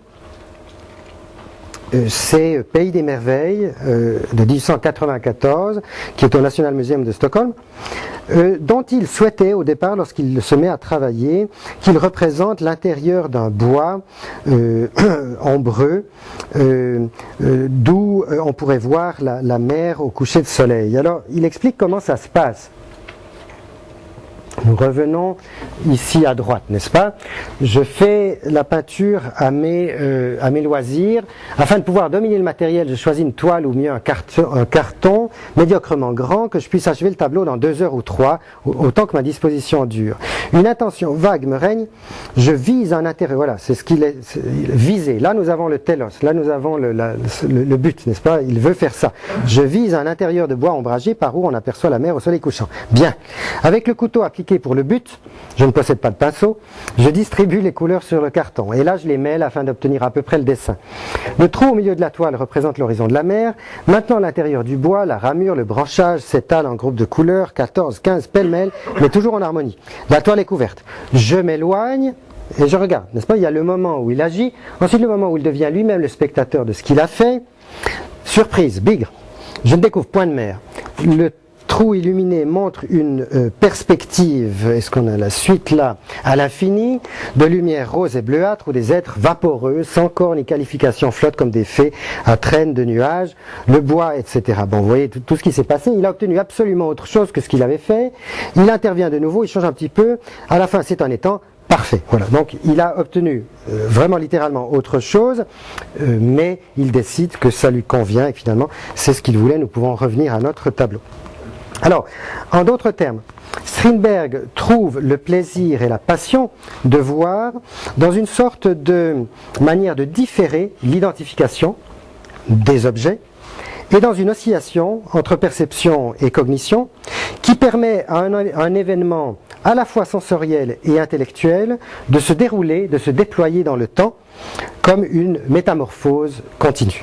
Euh, c'est Pays des merveilles euh, de dix-huit cent quatre-vingt-quatorze, qui est au National Museum de Stockholm, euh, dont il souhaitait au départ, lorsqu'il se met à travailler, qu'il représente l'intérieur d'un bois euh, ombreux, euh, euh, d'où euh, on pourrait voir la, la mer au coucher de soleil. Alors, il explique comment ça se passe. Nous revenons ici à droite, n'est-ce pas? Je fais la peinture à mes, euh, à mes loisirs. Afin de pouvoir dominer le matériel, je choisis une toile ou mieux un carton, un carton médiocrement grand que je puisse achever le tableau dans deux heures ou trois, autant que ma disposition dure. Une intention vague me règne, je vise un intérêt. Voilà, c'est ce qu'il est, est visé. Là, nous avons le telos, là, nous avons le, la, le, le but, n'est-ce pas? Il veut faire ça. Je vise un intérieur de bois ombragé par où on aperçoit la mer au soleil couchant. Bien. Avec le couteau appliqué pour le but, je ne possède pas de pinceau, je distribue les couleurs sur le carton et là je les mêle afin d'obtenir à peu près le dessin. Le trou au milieu de la toile représente l'horizon de la mer. Maintenant l'intérieur du bois, la ramure, le branchage s'étale en groupes de couleurs, quatorze, quinze pêle-mêle, mais toujours en harmonie. La toile est couverte. Je m'éloigne et je regarde, n'est-ce pas? Il y a le moment où il agit, ensuite le moment où il devient lui-même le spectateur de ce qu'il a fait. Surprise, bigre, je ne découvre point de mer. Le trou illuminé montre une euh, perspective, est-ce qu'on a la suite là, à l'infini, de lumière rose et bleuâtre où des êtres vaporeux, sans corps ni qualification, flottent comme des fées à traîne de nuages, le bois, et cetera. Bon, vous voyez tout, tout ce qui s'est passé, il a obtenu absolument autre chose que ce qu'il avait fait, il intervient de nouveau, il change un petit peu, à la fin c'est un étang parfait. Voilà, donc il a obtenu euh, vraiment littéralement autre chose, euh, mais il décide que ça lui convient et finalement c'est ce qu'il voulait, nous pouvons revenir à notre tableau. Alors, en d'autres termes, Strindberg trouve le plaisir et la passion de voir dans une sorte de manière de différer l'identification des objets et dans une oscillation entre perception et cognition qui permet à un, à un événement à la fois sensoriel et intellectuel de se dérouler, de se déployer dans le temps comme une métamorphose continue.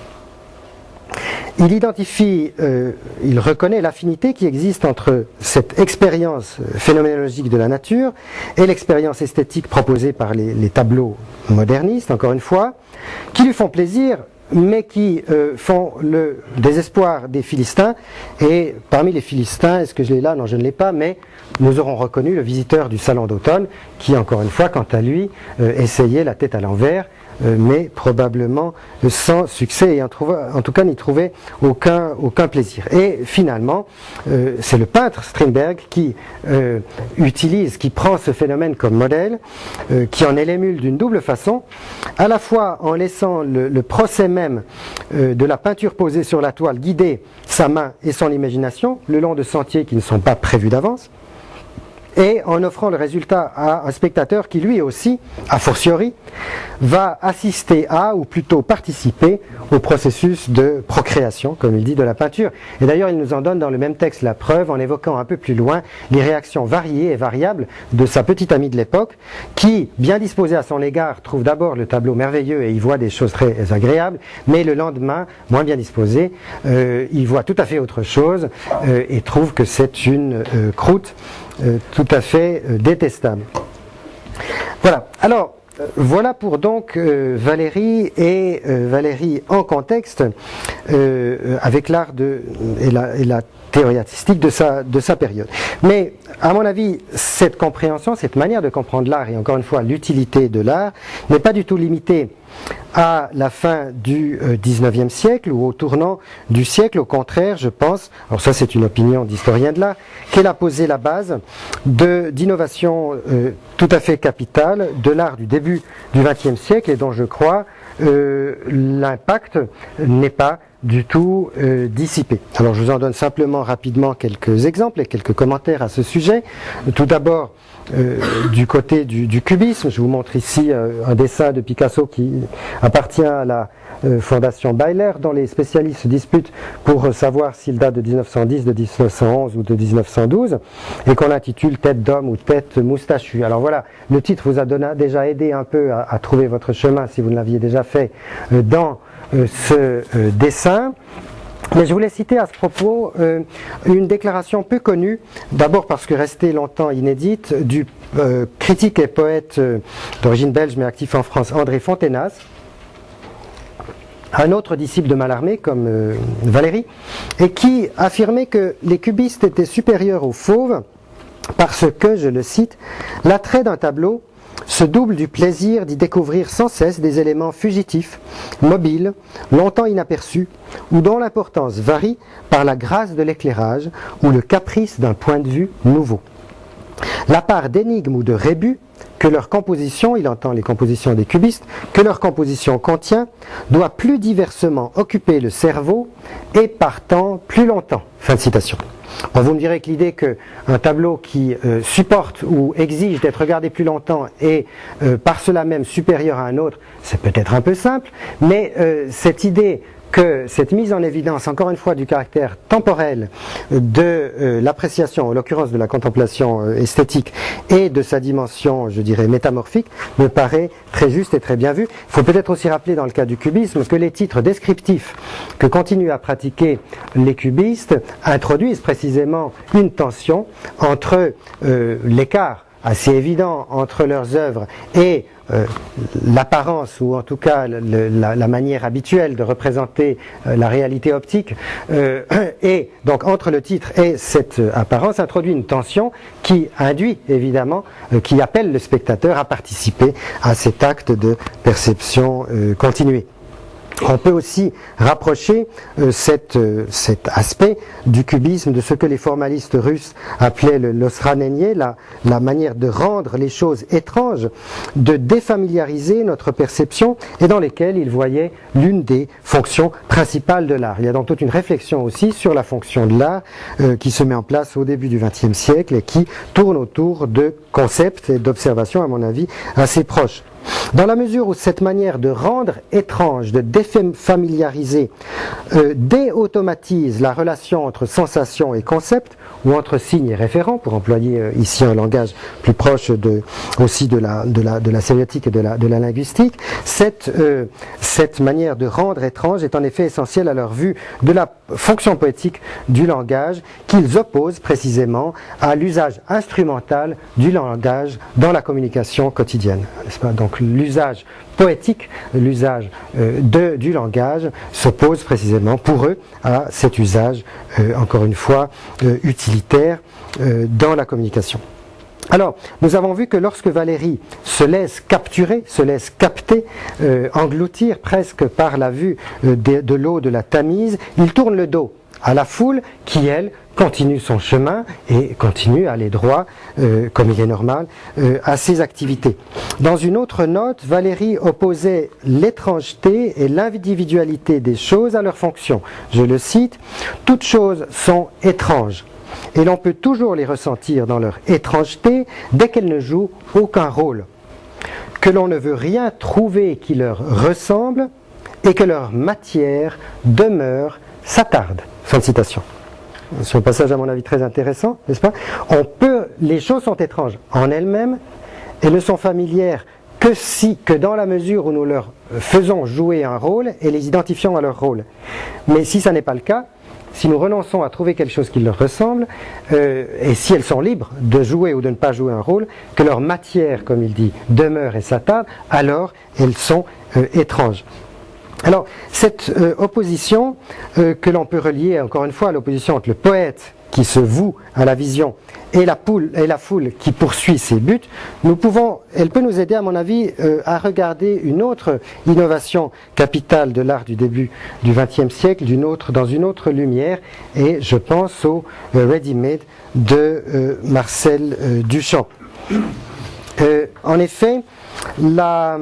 Il identifie, euh, il reconnaît l'affinité qui existe entre cette expérience phénoménologique de la nature et l'expérience esthétique proposée par les, les tableaux modernistes, encore une fois, qui lui font plaisir, mais qui euh, font le désespoir des Philistins. Et parmi les Philistins, est-ce que je l'ai là? Non, je ne l'ai pas, mais nous aurons reconnu le visiteur du salon d'automne, qui, encore une fois, quant à lui, euh, essayait la tête à l'envers, Euh, mais probablement sans succès et en, trouva, en tout cas n'y trouvait aucun, aucun plaisir. Et finalement, euh, c'est le peintre Strindberg qui euh, utilise, qui prend ce phénomène comme modèle, euh, qui en est l'émule d'une double façon, à la fois en laissant le, le procès même euh, de la peinture posée sur la toile guider sa main et son imagination le long de sentiers qui ne sont pas prévus d'avance, et en offrant le résultat à un spectateur qui lui aussi, a fortiori, va assister à, ou plutôt participer au processus de procréation, comme il dit, de la peinture. Et d'ailleurs, il nous en donne dans le même texte la preuve en évoquant un peu plus loin les réactions variées et variables de sa petite amie de l'époque, qui, bien disposée à son égard, trouve d'abord le tableau merveilleux et y voit des choses très agréables, mais le lendemain, moins bien disposée, euh, il voit tout à fait autre chose euh, et trouve que c'est une euh, croûte Euh, tout à fait euh, détestable. Voilà. Alors, euh, voilà pour donc euh, Valérie et euh, Valérie en contexte euh, avec l'art de et la, et la théorie artistique de sa, de sa période. Mais, à mon avis, cette compréhension, cette manière de comprendre l'art, et encore une fois l'utilité de l'art, n'est pas du tout limitée à la fin du dix-neuvième siècle ou au tournant du siècle. Au contraire, je pense, alors ça c'est une opinion d'historien de l'art, qu'elle a posé la base d'innovation euh, tout à fait capitale de l'art du début du vingtième siècle et dont je crois euh, l'impact n'est pas du tout euh, dissipé. Alors je vous en donne simplement rapidement quelques exemples et quelques commentaires à ce sujet. Tout d'abord, Euh, du côté du, du cubisme, je vous montre ici euh, un dessin de Picasso qui appartient à la euh, fondation Baylor, dont les spécialistes se disputent pour euh, savoir s'il date de dix-neuf cent dix, de dix-neuf cent onze ou de dix-neuf cent douze, et qu'on intitule Tête d'homme ou Tête moustachue. Alors voilà, le titre vous a donné, déjà aidé un peu à, à trouver votre chemin si vous ne l'aviez déjà fait euh, dans euh, ce euh, dessin. Mais je voulais citer à ce propos euh, une déclaration peu connue, d'abord parce que restée longtemps inédite, du euh, critique et poète euh, d'origine belge mais actif en France, André Fontenas, un autre disciple de Mallarmé comme euh, Valérie, et qui affirmait que les cubistes étaient supérieurs aux fauves parce que, je le cite, l'attrait d'un tableau se double du plaisir d'y découvrir sans cesse des éléments fugitifs, mobiles, longtemps inaperçus, ou dont l'importance varie par la grâce de l'éclairage ou le caprice d'un point de vue nouveau. la part d'énigmes ou de rébus que leur composition, il entend les compositions des cubistes, que leur composition contient, doit plus diversement occuper le cerveau et partant plus longtemps. Fin de citation. Bon, vous me direz que l'idée qu'un tableau qui euh, supporte ou exige d'être regardé plus longtemps est euh, par cela même supérieur à un autre, c'est peut-être un peu simple, mais euh, cette idée que cette mise en évidence, encore une fois, du caractère temporel de euh, l'appréciation, en l'occurrence de la contemplation euh, esthétique, et de sa dimension, je dirais, métamorphique, me paraît très juste et très bien vu. Il faut peut-être aussi rappeler dans le cas du cubisme que les titres descriptifs que continuent à pratiquer les cubistes introduisent précisément une tension entre euh, l'écart assez évident entre leurs œuvres et euh, l'apparence, ou en tout cas le, la, la manière habituelle de représenter euh, la réalité optique, euh, et donc entre le titre et cette euh, apparence introduit une tension qui induit évidemment, euh, qui appelle le spectateur à participer à cet acte de perception euh, continuée. On peut aussi rapprocher euh, cette, euh, cet aspect du cubisme de ce que les formalistes russes appelaient le l'osranenie, la, la manière de rendre les choses étranges, de défamiliariser notre perception, et dans lesquelles ils voyaient l'une des fonctions principales de l'art. Il y a donc toute une réflexion aussi sur la fonction de l'art euh, qui se met en place au début du vingtième siècle et qui tourne autour de concepts et d'observations, à mon avis, assez proches. Dans la mesure où cette manière de rendre étrange, de défamiliariser, euh, déautomatise la relation entre sensation et concept, ou entre signe et référent, pour employer euh, ici un langage plus proche de, aussi de la, de, la, de la sémiotique et de la, de la linguistique, cette, euh, cette manière de rendre étrange est en effet essentielle à leur vue de la fonction poétique du langage qu'ils opposent précisément à l'usage instrumental du langage dans la communication quotidienne, n'est-ce pas? Donc l'usage poétique, l'usage euh, de, du langage s'oppose précisément pour eux à cet usage, euh, encore une fois, euh, utilitaire euh, dans la communication. Alors, nous avons vu que lorsque Valéry se laisse capturer, se laisse capter, euh, engloutir presque par la vue euh, de, de l'eau de la Tamise, il tourne le dos à la foule qui, elle, continue son chemin et continue à aller droit, euh, comme il est normal, euh, à ses activités. Dans une autre note, Valéry opposait l'étrangeté et l'individualité des choses à leur fonction. Je le cite, « Toutes choses sont étranges, et l'on peut toujours les ressentir dans leur étrangeté dès qu'elles ne jouent aucun rôle. Que l'on ne veut rien trouver qui leur ressemble, et que leur matière demeure, s'attarde. » Fin de citation. C'est un passage à mon avis très intéressant, n'est-ce pas? On peut, les choses sont étranges en elles-mêmes et ne sont familières que si, que dans la mesure où nous leur faisons jouer un rôle et les identifions à leur rôle. Mais si ça n'est pas le cas, si nous renonçons à trouver quelque chose qui leur ressemble, euh, et si elles sont libres de jouer ou de ne pas jouer un rôle, que leur matière, comme il dit, demeure et s'attarde, alors elles sont euh, étranges. Alors, cette euh, opposition euh, que l'on peut relier encore une fois à l'opposition entre le poète qui se voue à la vision et la, poule, et la foule qui poursuit ses buts, nous pouvons, elle peut nous aider à mon avis euh, à regarder une autre innovation capitale de l'art du début du vingtième siècle d'une autre, dans une autre lumière, et je pense au euh, ready-made de euh, Marcel euh, Duchamp. Euh, en effet, la...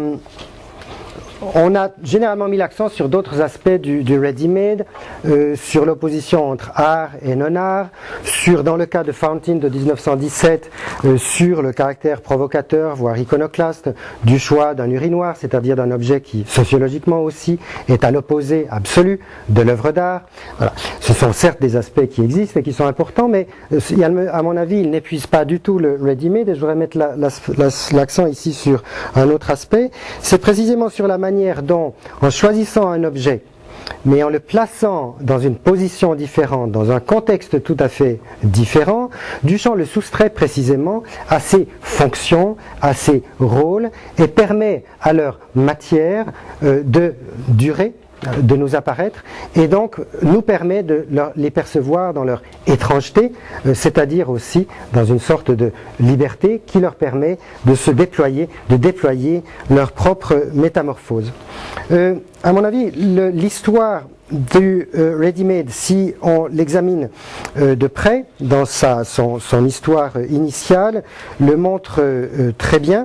On a généralement mis l'accent sur d'autres aspects du, du ready-made, euh, sur l'opposition entre art et non-art, sur, dans le cas de Fountain de mille neuf cent dix-sept, euh, sur le caractère provocateur, voire iconoclaste, du choix d'un urinoir, c'est-à-dire d'un objet qui, sociologiquement aussi, est à l'opposé absolu de l'œuvre d'art. Voilà. Ce sont certes des aspects qui existent et qui sont importants, mais euh, à mon avis, ils n'épuisent pas du tout le ready-made, et je voudrais mettre la, la, la, l'accent ici sur un autre aspect. C'est précisément sur la manière dont, en choisissant un objet, mais en le plaçant dans une position différente, dans un contexte tout à fait différent, Duchamp le soustrait précisément à ses fonctions, à ses rôles, et permet à leur matière euh, de durer, de nous apparaître, et donc nous permet de leur, les percevoir dans leur étrangeté, euh, c'est-à-dire aussi dans une sorte de liberté qui leur permet de se déployer, de déployer leur propre métamorphose. Euh, à mon avis, le, l'histoire du euh, ready-made, si on l'examine euh, de près, dans sa, son, son histoire initiale, le montre euh, très bien.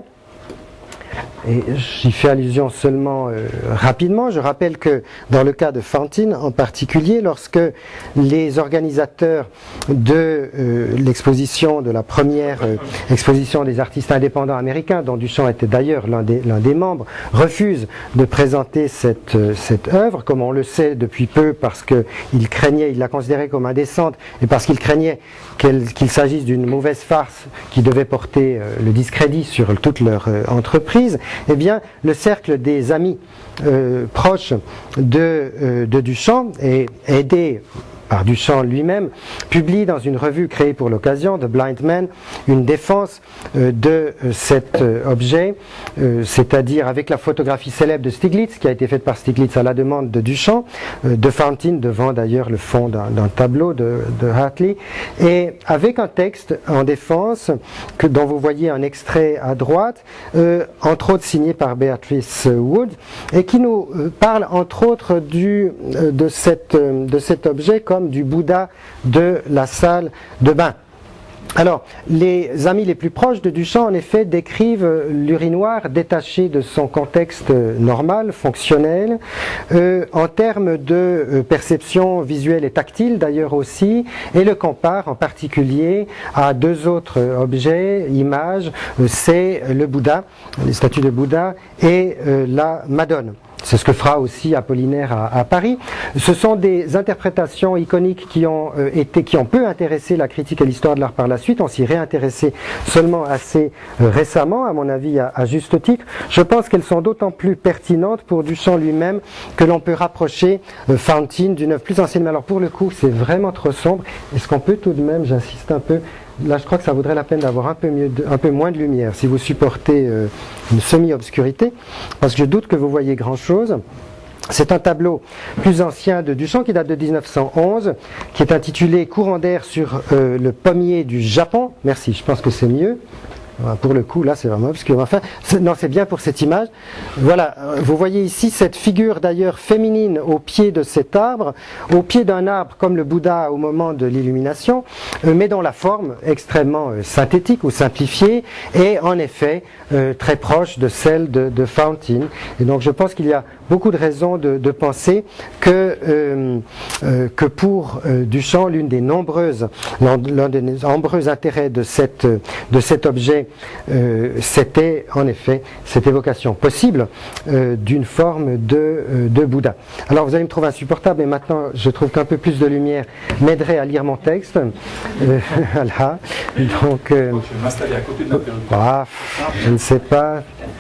Et j'y fais allusion seulement euh, rapidement. Je rappelle que dans le cas de Fountain en particulier, lorsque les organisateurs de euh, l'exposition, de la première euh, exposition des artistes indépendants américains, dont Duchamp était d'ailleurs l'un des, l'un des membres, refusent de présenter cette, euh, cette œuvre, comme on le sait depuis peu, parce qu'il craignait, il la considérait comme indécente, et parce qu'il craignait qu'elle, qu'il s'agisse d'une mauvaise farce qui devait porter euh, le discrédit sur toute leur euh, entreprise. Eh bien, le cercle des amis euh, proches de, euh, de Duchamp et aidé par Duchamp lui-même, publie dans une revue créée pour l'occasion, The Blind Man, une défense euh, de euh, cet euh, objet, euh, c'est-à-dire avec la photographie célèbre de Stiglitz, qui a été faite par Stiglitz à la demande de Duchamp, euh, de Fountain, devant d'ailleurs le fond d'un, d'un tableau de, de Hartley, et avec un texte en défense, que, dont vous voyez un extrait à droite, euh, entre autres signé par Beatrice Wood, et qui nous euh, parle entre autres du, euh, de, cette, euh, de cet objet comme du Bouddha de la salle de bain. Alors, les amis les plus proches de Duchamp, en effet, décrivent l'urinoir détaché de son contexte normal, fonctionnel, euh, en termes de euh, perception visuelle et tactile d'ailleurs aussi, et le compare en particulier à deux autres objets, images, euh, c'est le Bouddha, les statues de Bouddha, et euh, la Madone. C'est ce que fera aussi Apollinaire à, à Paris. Ce sont des interprétations iconiques qui ont euh, été, qui ont peu intéressé la critique et l'histoire de l'art par la suite. On s'y réintéressait seulement assez euh, récemment, à mon avis, à, à juste titre. Je pense qu'elles sont d'autant plus pertinentes pour Duchamp lui-même que l'on peut rapprocher euh, Fountain d'une œuvre plus ancienne. Mais alors pour le coup, c'est vraiment trop sombre. Est-ce qu'on peut tout de même, j'insiste un peu, là, je crois que ça vaudrait la peine d'avoir un peu, mieux de, un peu moins de lumière, si vous supportez euh, une semi-obscurité, parce que je doute que vous voyez grand-chose. C'est un tableau plus ancien de Duchamp qui date de dix-neuf cent onze, qui est intitulé « Courant d'air sur euh, le pommier du Japon ». Merci, je pense que c'est mieux. Pour le coup, là, c'est vraiment obscur. Enfin, c'est, non, c'est bien pour cette image. Voilà, vous voyez ici cette figure d'ailleurs féminine au pied de cet arbre, au pied d'un arbre comme le Bouddha au moment de l'illumination, euh, mais dont la forme extrêmement euh, synthétique ou simplifiée est en effet euh, très proche de celle de, de Fountain. Et donc, je pense qu'il y a beaucoup de raisons de, de penser que, euh, euh, que pour euh, Duchamp, l'une des nombreuses, l'un des nombreux intérêts de, cette, de cet objet, Euh, c'était en effet cette évocation possible euh, d'une forme de, euh, de Bouddha. Alors vous allez me trouver insupportable, mais maintenant je trouve qu'un peu plus de lumière m'aiderait à lire mon texte. Euh, voilà. Donc, euh, je vais m'installer à côté de l'interrupteur. Ah, je ne sais pas.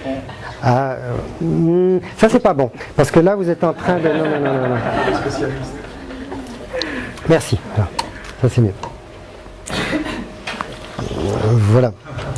Ah, euh, ça c'est pas bon, parce que là vous êtes en train de... Non, non, non, non, non. Merci. Voilà. Ça c'est mieux. Euh, voilà.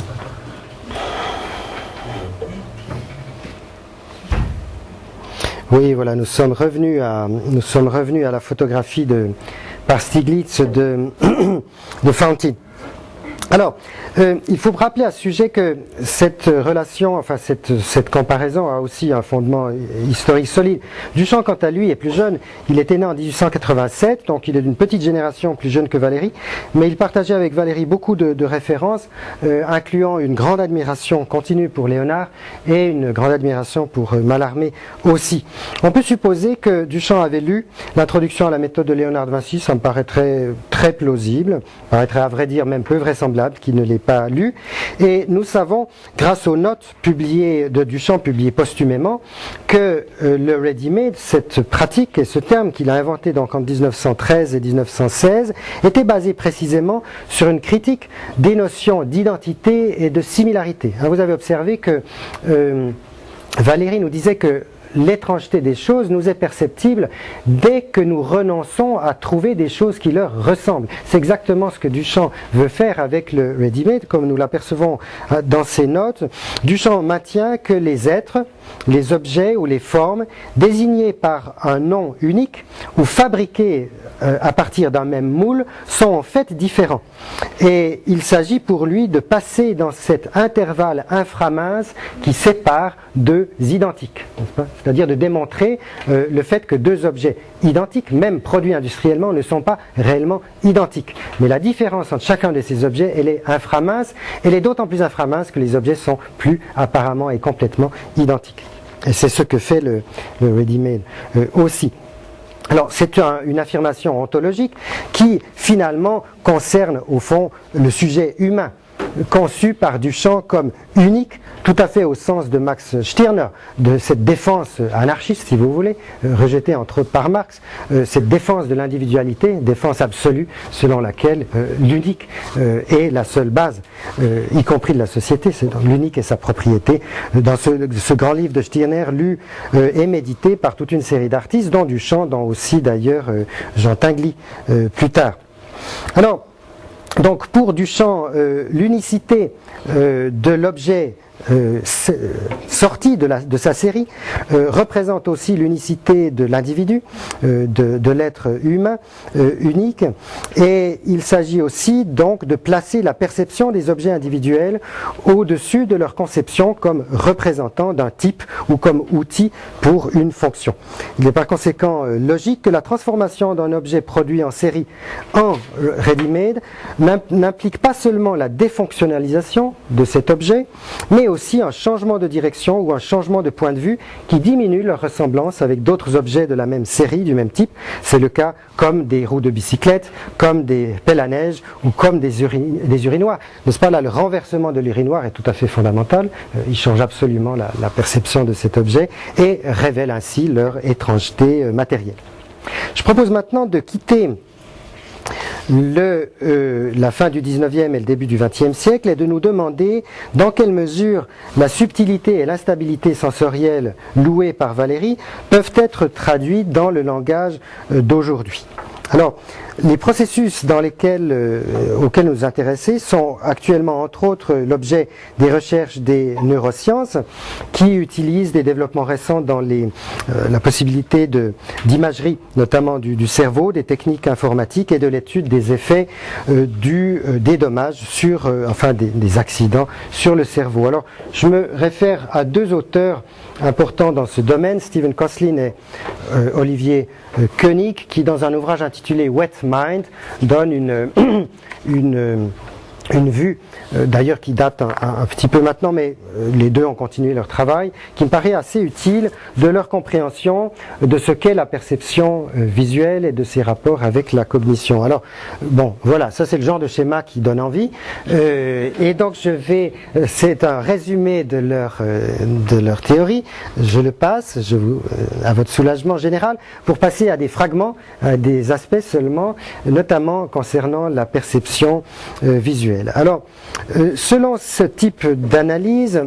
Oui, voilà, nous sommes revenus à, nous sommes revenus à la photographie de, par Stiglitz de, de Fountain. Alors, euh, il faut rappeler à ce sujet que cette relation, enfin cette, cette comparaison a aussi un fondement historique solide. Duchamp, quant à lui, est plus jeune. Il était né en dix-huit cent quatre-vingt-sept, donc il est d'une petite génération plus jeune que Valéry, mais il partageait avec Valéry beaucoup de, de références, euh, incluant une grande admiration continue pour Léonard et une grande admiration pour euh, Mallarmé aussi. On peut supposer que Duchamp avait lu l'introduction à la méthode de Léonard de Vinci, ça me paraîtrait très plausible, paraîtrait à vrai dire même peu vraisemblable qui ne l'ait pas lu, et nous savons, grâce aux notes publiées de Duchamp, publiées posthumément, que euh, le ready-made, cette pratique et ce terme qu'il a inventé donc en dix-neuf cent treize et dix-neuf cent seize, était basé précisément sur une critique des notions d'identité et de similarité. Hein, vous avez observé que euh, Valéry nous disait que l'étrangeté des choses nous est perceptible dès que nous renonçons à trouver des choses qui leur ressemblent. C'est exactement ce que Duchamp veut faire avec le ready-made, comme nous l'apercevons dans ses notes. Duchamp maintient que les êtres, les objets ou les formes désignés par un nom unique ou fabriqués euh, à partir d'un même moule sont en fait différents. Et il s'agit pour lui de passer dans cet intervalle inframince qui sépare deux identiques, c'est-à-dire de démontrer euh, le fait que deux objets identiques, même produits industriellement, ne sont pas réellement identiques. Mais la différence entre chacun de ces objets, elle est inframince, elle est d'autant plus inframince que les objets sont plus apparemment et complètement identiques. Et c'est ce que fait le, le ready-made euh, aussi. Alors c'est un, une affirmation ontologique qui finalement concerne au fond le sujet humain, conçu par Duchamp comme unique, tout à fait au sens de Max Stirner, de cette défense anarchiste, si vous voulez, euh, rejetée entre autres par Marx, euh, cette défense de l'individualité, défense absolue, selon laquelle euh, l'unique euh, est la seule base, euh, y compris de la société, c'est l'unique est sa propriété. Dans ce, ce grand livre de Stirner, lu euh, et médité par toute une série d'artistes, dont Duchamp, dont aussi d'ailleurs euh, Jean Tinguely euh, plus tard. Alors, donc pour Duchamp, euh, l'unicité euh, de l'objet euh, sorti de, la, de sa série euh, représente aussi l'unicité de l'individu, euh, de, de l'être humain euh, unique, et il s'agit aussi donc de placer la perception des objets individuels au-dessus de leur conception comme représentant d'un type ou comme outil pour une fonction. Il est par conséquent euh, logique que la transformation d'un objet produit en série en ready-made n'implique pas seulement la défonctionnalisation de cet objet, mais aussi un changement de direction ou un changement de point de vue qui diminue leur ressemblance avec d'autres objets de la même série, du même type. C'est le cas comme des roues de bicyclette, comme des pelles à neige ou comme des, uri des urinoirs. N'est-ce pas, là, le renversement de l'urinoir est tout à fait fondamental. Euh, il change absolument la, la perception de cet objet et révèle ainsi leur étrangeté euh, matérielle. Je propose maintenant de quitter Le, euh, la fin du dix-neuvième et le début du vingtième siècle et de nous demander dans quelle mesure la subtilité et l'instabilité sensorielle louées par Valéry peuvent être traduites dans le langage euh, d'aujourd'hui. Alors, les processus dans lesquels, euh, auxquels nous nous intéressons sont actuellement, entre autres, l'objet des recherches des neurosciences qui utilisent des développements récents dans les, euh, la possibilité de, d'imagerie, notamment du, du cerveau, des techniques informatiques et de l'étude des effets euh, du, euh, des dommages sur, euh, enfin des, des accidents sur le cerveau. Alors, je me réfère à deux auteurs importants dans ce domaine, Stephen Kosslyn et euh, Olivier euh, Koenig, qui dans un ouvrage intitulé Wet Mind donne une, une, une vue, euh, d'ailleurs qui date un, un, un petit peu maintenant, mais euh, les deux ont continué leur travail, qui me paraît assez utile de leur compréhension de ce qu'est la perception euh, visuelle et de ses rapports avec la cognition. Alors, bon, voilà, ça c'est le genre de schéma qui donne envie, euh, et donc je vais, euh, c'est un résumé de leur, euh, de leur théorie, je le passe, je vous, euh, à votre soulagement général, pour passer à des fragments, à des aspects seulement, notamment concernant la perception euh, visuelle. Alors, euh, selon ce type d'analyse,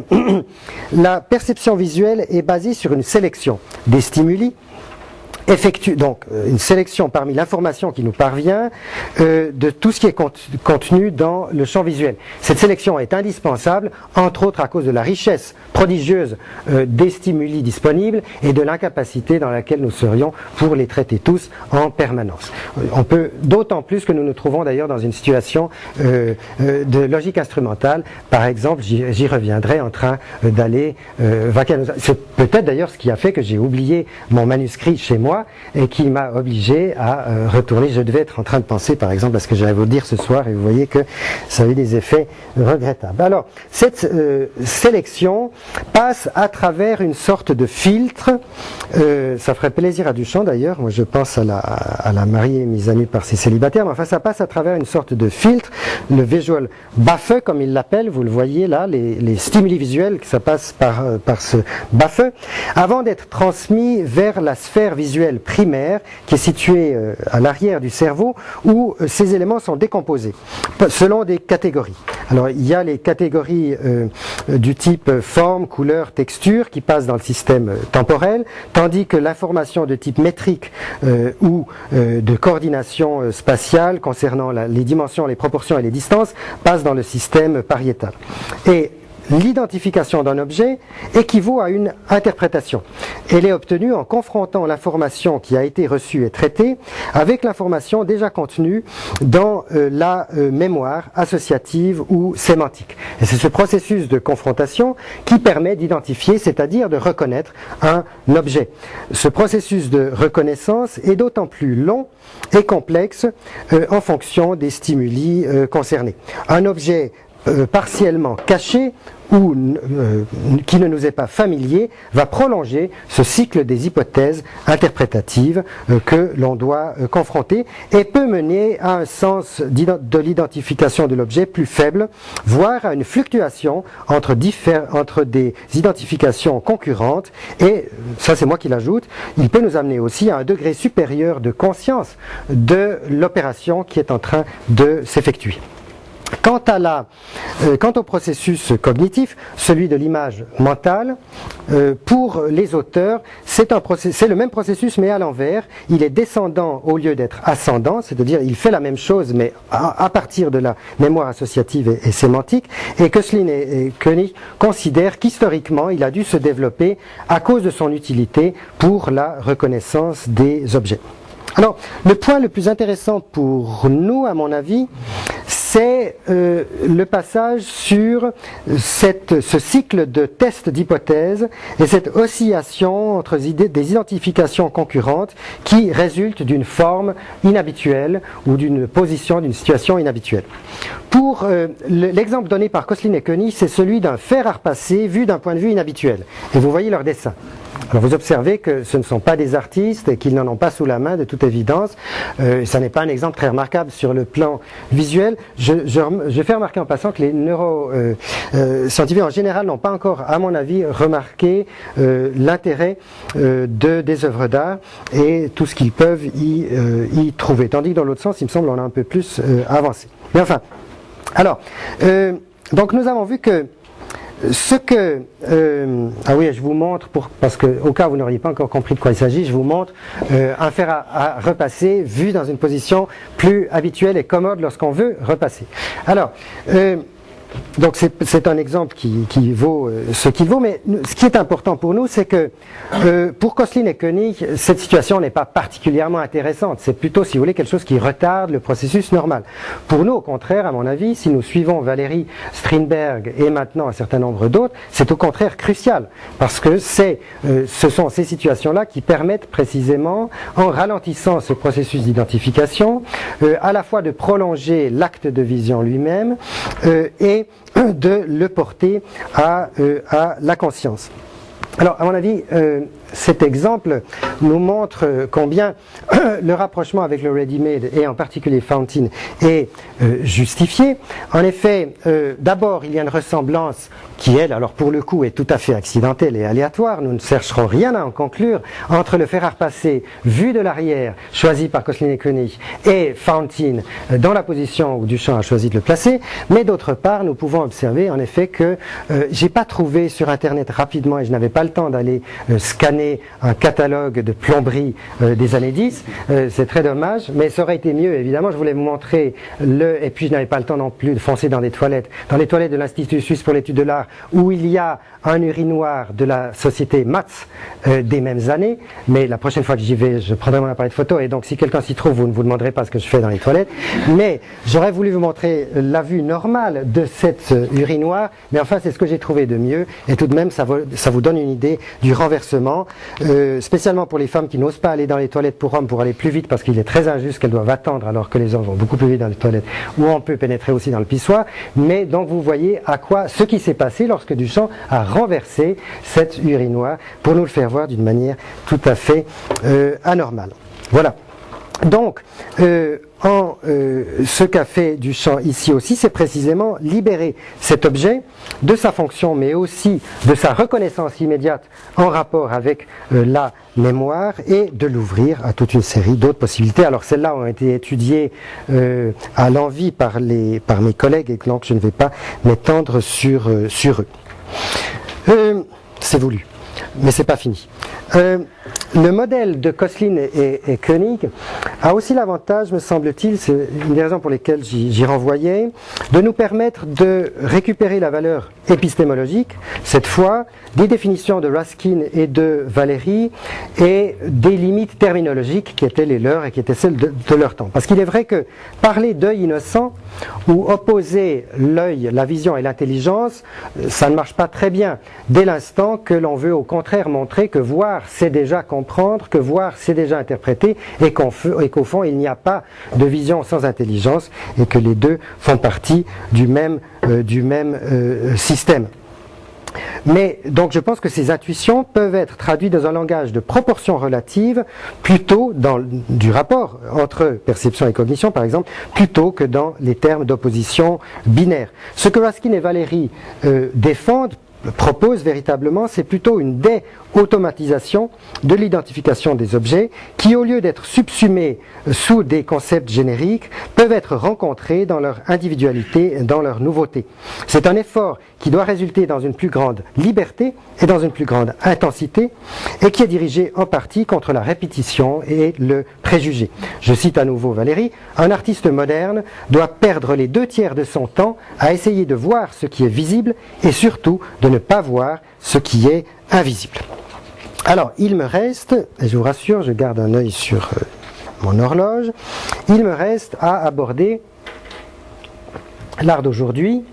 la perception visuelle est basée sur une sélection des stimuli, effectue donc une sélection parmi l'information qui nous parvient euh, de tout ce qui est contenu dans le champ visuel. Cette sélection est indispensable, entre autres à cause de la richesse prodigieuse euh, des stimuli disponibles et de l'incapacité dans laquelle nous serions pour les traiter tous en permanence. On peut, d'autant plus que nous nous trouvons d'ailleurs dans une situation euh, euh, de logique instrumentale. Par exemple, j'y reviendrai, en train euh, d'aller euh, vaquer. C'est peut-être d'ailleurs ce qui a fait que j'ai oublié mon manuscrit chez moi et qui m'a obligé à euh, retourner. Je devais être en train de penser par exemple à ce que j'allais vous dire ce soir et vous voyez que ça a eu des effets regrettables. Alors, cette euh, sélection passe à travers une sorte de filtre, euh, ça ferait plaisir à Duchamp d'ailleurs, moi je pense à la, à la mariée mise à nu par ses célibataires, mais enfin ça passe à travers une sorte de filtre, le visual buffer comme il l'appelle, vous le voyez là, les, les stimuli visuels, ça passe par, euh, par ce buffer, avant d'être transmis vers la sphère visuelle primaire qui est située euh, à l'arrière du cerveau où euh, ces éléments sont décomposés selon des catégories. Alors il y a les catégories euh, du type euh, forme, couleur, texture qui passent dans le système euh, temporel, tandis que l'information de type métrique euh, ou euh, de coordination euh, spatiale concernant la, les dimensions, les proportions et les distances passe dans le système pariétal. Et l'identification d'un objet équivaut à une interprétation. Elle est obtenue en confrontant l'information qui a été reçue et traitée avec l'information déjà contenue dans euh, la euh, mémoire associative ou sémantique. Et c'est ce processus de confrontation qui permet d'identifier, c'est-à-dire de reconnaître un objet. Ce processus de reconnaissance est d'autant plus long et complexe euh, en fonction des stimuli euh, concernés. Un objet euh, partiellement caché ou euh, qui ne nous est pas familier va prolonger ce cycle des hypothèses interprétatives euh, que l'on doit euh, confronter et peut mener à un sens de l'identification de l'objet plus faible, voire à une fluctuation entre, entre des identifications concurrentes et, ça c'est moi qui l'ajoute, il peut nous amener aussi à un degré supérieur de conscience de l'opération qui est en train de s'effectuer. Quant, à la, euh, quant au processus cognitif, celui de l'image mentale, euh, pour les auteurs, c'est le même processus mais à l'envers. Il est descendant au lieu d'être ascendant, c'est-à-dire il fait la même chose mais à, à partir de la mémoire associative et, et sémantique. Et Köstlin et, et Koenig considèrent qu'historiquement il a dû se développer à cause de son utilité pour la reconnaissance des objets. Alors, le point le plus intéressant pour nous, à mon avis, c'est euh, le passage sur cette, ce cycle de tests d'hypothèses et cette oscillation entre des identifications concurrentes qui résultent d'une forme inhabituelle ou d'une position, d'une situation inhabituelle. Pour euh, l'exemple donné par Köstlin et Koenig, c'est celui d'un fer à repasser vu d'un point de vue inhabituel. Et vous voyez leur dessin. Alors vous observez que ce ne sont pas des artistes et qu'ils n'en ont pas sous la main de toute évidence. Euh, ça n'est pas un exemple très remarquable sur le plan visuel. Je, je, je fais remarquer en passant que les neuroscientifiques euh, euh, en général n'ont pas encore, à mon avis, remarqué euh, l'intérêt euh, de, des œuvres d'art et tout ce qu'ils peuvent y, euh, y trouver. Tandis que dans l'autre sens, il me semble, on a un peu plus euh, avancé. Mais enfin, alors, euh, donc nous avons vu que ce que... Euh, ah oui, je vous montre, pour, parce que au cas où vous n'auriez pas encore compris de quoi il s'agit, je vous montre euh, un fer à, à repasser vu dans une position plus habituelle et commode lorsqu'on veut repasser. Alors, euh, donc c'est un exemple qui, qui vaut euh, ce qu'il vaut, mais ce qui est important pour nous, c'est que euh, pour Köstlin et Koenig, cette situation n'est pas particulièrement intéressante. C'est plutôt, si vous voulez, quelque chose qui retarde le processus normal. Pour nous, au contraire, à mon avis, si nous suivons Valéry Strindberg et maintenant un certain nombre d'autres, c'est au contraire crucial, parce que c'est, euh, ce sont ces situations-là qui permettent précisément, en ralentissant ce processus d'identification, euh, à la fois de prolonger l'acte de vision lui-même euh, et de le porter à, euh, à la conscience. Alors, à mon avis, euh, cet exemple nous montre combien le rapprochement avec le ready-made et en particulier Fountain est euh, justifié. En effet, euh, d'abord, il y a une ressemblance qui, elle, alors pour le coup, est tout à fait accidentelle et aléatoire. Nous ne chercherons rien à en conclure entre le fer à repasser vu de l'arrière, choisi par Köstlin et Koenig, et Fountain euh, dans la position où Duchamp a choisi de le placer. Mais d'autre part, nous pouvons observer en effet que euh, j'ai pas trouvé sur Internet rapidement, et je n'avais pas le temps d'aller euh, scanner un catalogue de plomberie euh, des années dix, euh, c'est très dommage, mais ça aurait été mieux, évidemment. Je voulais vous montrer le, et puis je n'avais pas le temps non plus de foncer dans des toilettes, dans les toilettes de l'Institut Suisse pour l'étude de l'art, où il y a un urinoir de la société Matz euh, des mêmes années, mais la prochaine fois que j'y vais, je prendrai mon appareil de photo, et donc si quelqu'un s'y trouve, vous ne vous demanderez pas ce que je fais dans les toilettes, mais j'aurais voulu vous montrer la vue normale de cette euh, urinoir, mais enfin c'est ce que j'ai trouvé de mieux, et tout de même ça, vaut, ça vous donne une idée du renversement. Euh, spécialement pour les femmes qui n'osent pas aller dans les toilettes pour hommes pour aller plus vite parce qu'il est très injuste qu'elles doivent attendre alors que les hommes vont beaucoup plus vite dans les toilettes, ou on peut pénétrer aussi dans le pissoir. Mais donc vous voyez à quoi ce qui s'est passé lorsque Duchamp a renversé cette urinoir pour nous le faire voir d'une manière tout à fait euh, anormale. Voilà. Donc, euh, en, euh, ce qu'a fait Duchamp ici aussi, c'est précisément libérer cet objet de sa fonction, mais aussi de sa reconnaissance immédiate en rapport avec euh, la mémoire, et de l'ouvrir à toute une série d'autres possibilités. Alors celles-là ont été étudiées euh, à l'envi par, les, par mes collègues, et donc je ne vais pas m'étendre sur, euh, sur eux. Euh, c'est voulu, mais c'est pas fini. Euh, le modèle de Koslin et, et, et Koenig a aussi l'avantage, me semble-t-il, c'est une des raisons pour lesquelles j'y renvoyais, de nous permettre de récupérer la valeur épistémologique, cette fois, des définitions de Ruskin et de Valéry et des limites terminologiques qui étaient les leurs et qui étaient celles de, de leur temps. Parce qu'il est vrai que parler d'œil innocent ou opposer l'œil, la vision et l'intelligence, ça ne marche pas très bien dès l'instant que l'on veut au contraire montrer que voir c'est déjà comprendre, que voir c'est déjà interpréter et qu'au et qu'au fond il n'y a pas de vision sans intelligence et que les deux font partie du même, euh, du même euh, système. Mais donc je pense que ces intuitions peuvent être traduites dans un langage de proportion relative, plutôt dans du rapport entre perception et cognition par exemple, plutôt que dans les termes d'opposition binaire. Ce que Ruskin et Valéry euh, défendent, proposent véritablement, c'est plutôt une déautomatisation de l'identification des objets qui, au lieu d'être subsumés sous des concepts génériques, peuvent être rencontrés dans leur individualité, dans leur nouveauté. C'est un effort qui doit résulter dans une plus grande liberté et dans une plus grande intensité et qui est dirigé en partie contre la répétition et le préjugé. Je cite à nouveau Valéry, « Un artiste moderne doit perdre les deux tiers de son temps à essayer de voir ce qui est visible et surtout de ne pas voir ce qui est invisible. » Alors, il me reste, et je vous rassure, je garde un œil sur euh, mon horloge, il me reste à aborder l'art d'aujourd'hui,